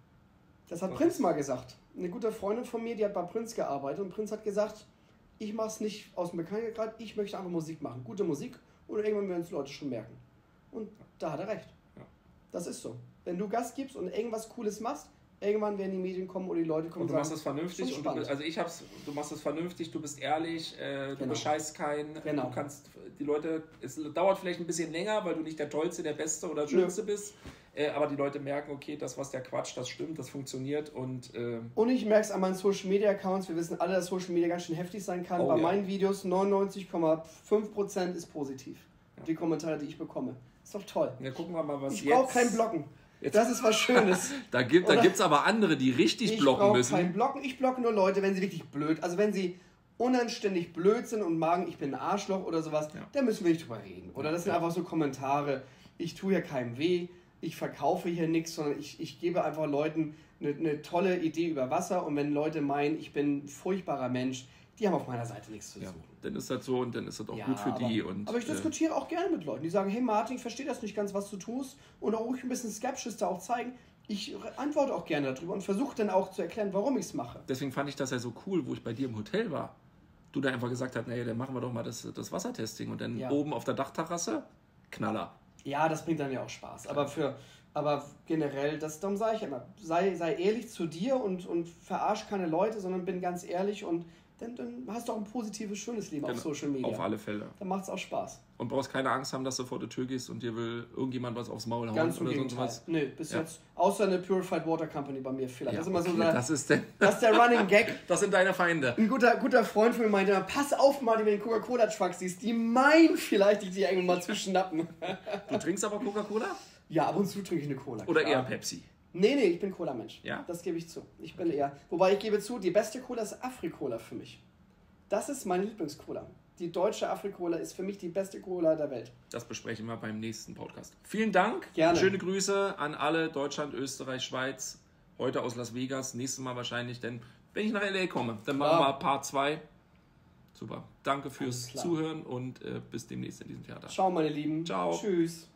Das hat Das Prinz ist- mal gesagt. Eine gute Freundin von mir, die hat bei Prinz gearbeitet und Prinz hat gesagt, ich mache es nicht aus dem Bekanntheitsgrad, ich möchte einfach Musik machen. Gute Musik und irgendwann werden es die Leute schon merken. Und da hat er recht. Ja. Das ist so. Wenn du Gas gibst und irgendwas Cooles machst, irgendwann werden die Medien kommen oder die Leute kommen Und du und machst sagen, das vernünftig. schon Und du, spannend. also ich hab's, du machst das vernünftig, du bist ehrlich, äh, du Genau. bescheißt keinen. Genau. Du kannst die Leute, es dauert vielleicht ein bisschen länger, weil du nicht der Tollste, der Beste oder Schönste bist. Äh, aber die Leute merken, okay, das, was der Quatsch, das stimmt, das funktioniert. Und äh, Und ich merke es an meinen Social Media Accounts, wir wissen alle, dass Social Media ganz schön heftig sein kann. Oh, Bei ja. meinen Videos neunundneunzig Komma fünf Prozent ist positiv. Ja. Die Kommentare, die ich bekomme. Ist doch toll. ja, gucken wir mal, was Ich jetzt... brauche kein Blocken. Jetzt- Das ist was Schönes. Da gibt Oder- es aber andere, die richtig Ich blocken brauche müssen. kein Blocken. Ich blocke nur Leute, wenn sie wirklich blöd, also wenn sie unanständig blöd sind und magen, ich bin ein Arschloch oder sowas, Ja. dann müssen wir nicht drüber reden. Oder das sind Ja. einfach so Kommentare, ich tue hier keinem weh, ich verkaufe hier nichts, sondern ich, ich gebe einfach Leuten eine, eine tolle Idee über Wasser und wenn Leute meinen, ich bin ein furchtbarer Mensch, die haben auf meiner Seite nichts zu Ja, suchen. dann ist das so und dann ist das auch Ja, gut für aber, die. Und, aber ich äh, diskutiere auch gerne mit Leuten, die sagen, hey Martin, ich verstehe das nicht ganz, was du tust und auch ruhig ein bisschen skeptisch da auch zeigen. Ich antworte auch gerne darüber und versuche dann auch zu erklären, warum ich es mache. deswegen fand ich das ja so cool, wo ich bei dir im Hotel war. Du da einfach gesagt hast, naja, dann machen wir doch mal das, das Wassertesting. Und dann Ja. oben auf der Dachterrasse, Knaller. Ja, das bringt dann ja auch Spaß. Aber für, aber generell, das darum sage ich immer, sei, sei ehrlich zu dir und, und verarsch keine Leute, sondern bin ganz ehrlich und dann, dann hast du auch ein positives, schönes Leben auf Genau. Social Media. Auf alle Fälle. Dann macht es auch Spaß. Und brauchst keine Angst haben, dass du vor der Tür gehst und dir will irgendjemand was aufs Maul hauen Ganz im oder sonst Gegenteil. was. Nee, bis Ja. jetzt, außer eine Purified Water Company bei mir vielleicht. Ja, das ist immer so okay, der, das, ist denn, das ist der Running Gag. das sind deine Feinde. Ein guter, guter Freund von mir meinte immer, pass auf, Martin, wenn du den Coca-Cola-Truck siehst, die meinen vielleicht, dich die irgendwann mal zu schnappen. Du trinkst aber Coca-Cola? Ja, ab und zu trinke ich eine Cola. Oder klar. eher Pepsi? Nee, nee, ich bin Cola-Mensch. Ja? Das gebe ich zu. Ich bin eher. Wobei ich gebe zu, die beste Cola ist Afri-Cola für mich. Das ist meine Lieblingscola. Die deutsche Afri-Cola ist für mich die beste Cola der Welt. Das besprechen wir beim nächsten Podcast. Vielen Dank. Gerne. Schöne Grüße an alle Deutschland, Österreich, Schweiz. Heute aus Las Vegas. Nächstes Mal wahrscheinlich, denn wenn ich nach L A komme, dann machen Klar. wir Part zwei. Super. Danke fürs Alles klar. Zuhören und äh, bis demnächst in diesem Theater. Ciao, meine Lieben. Ciao. Tschüss.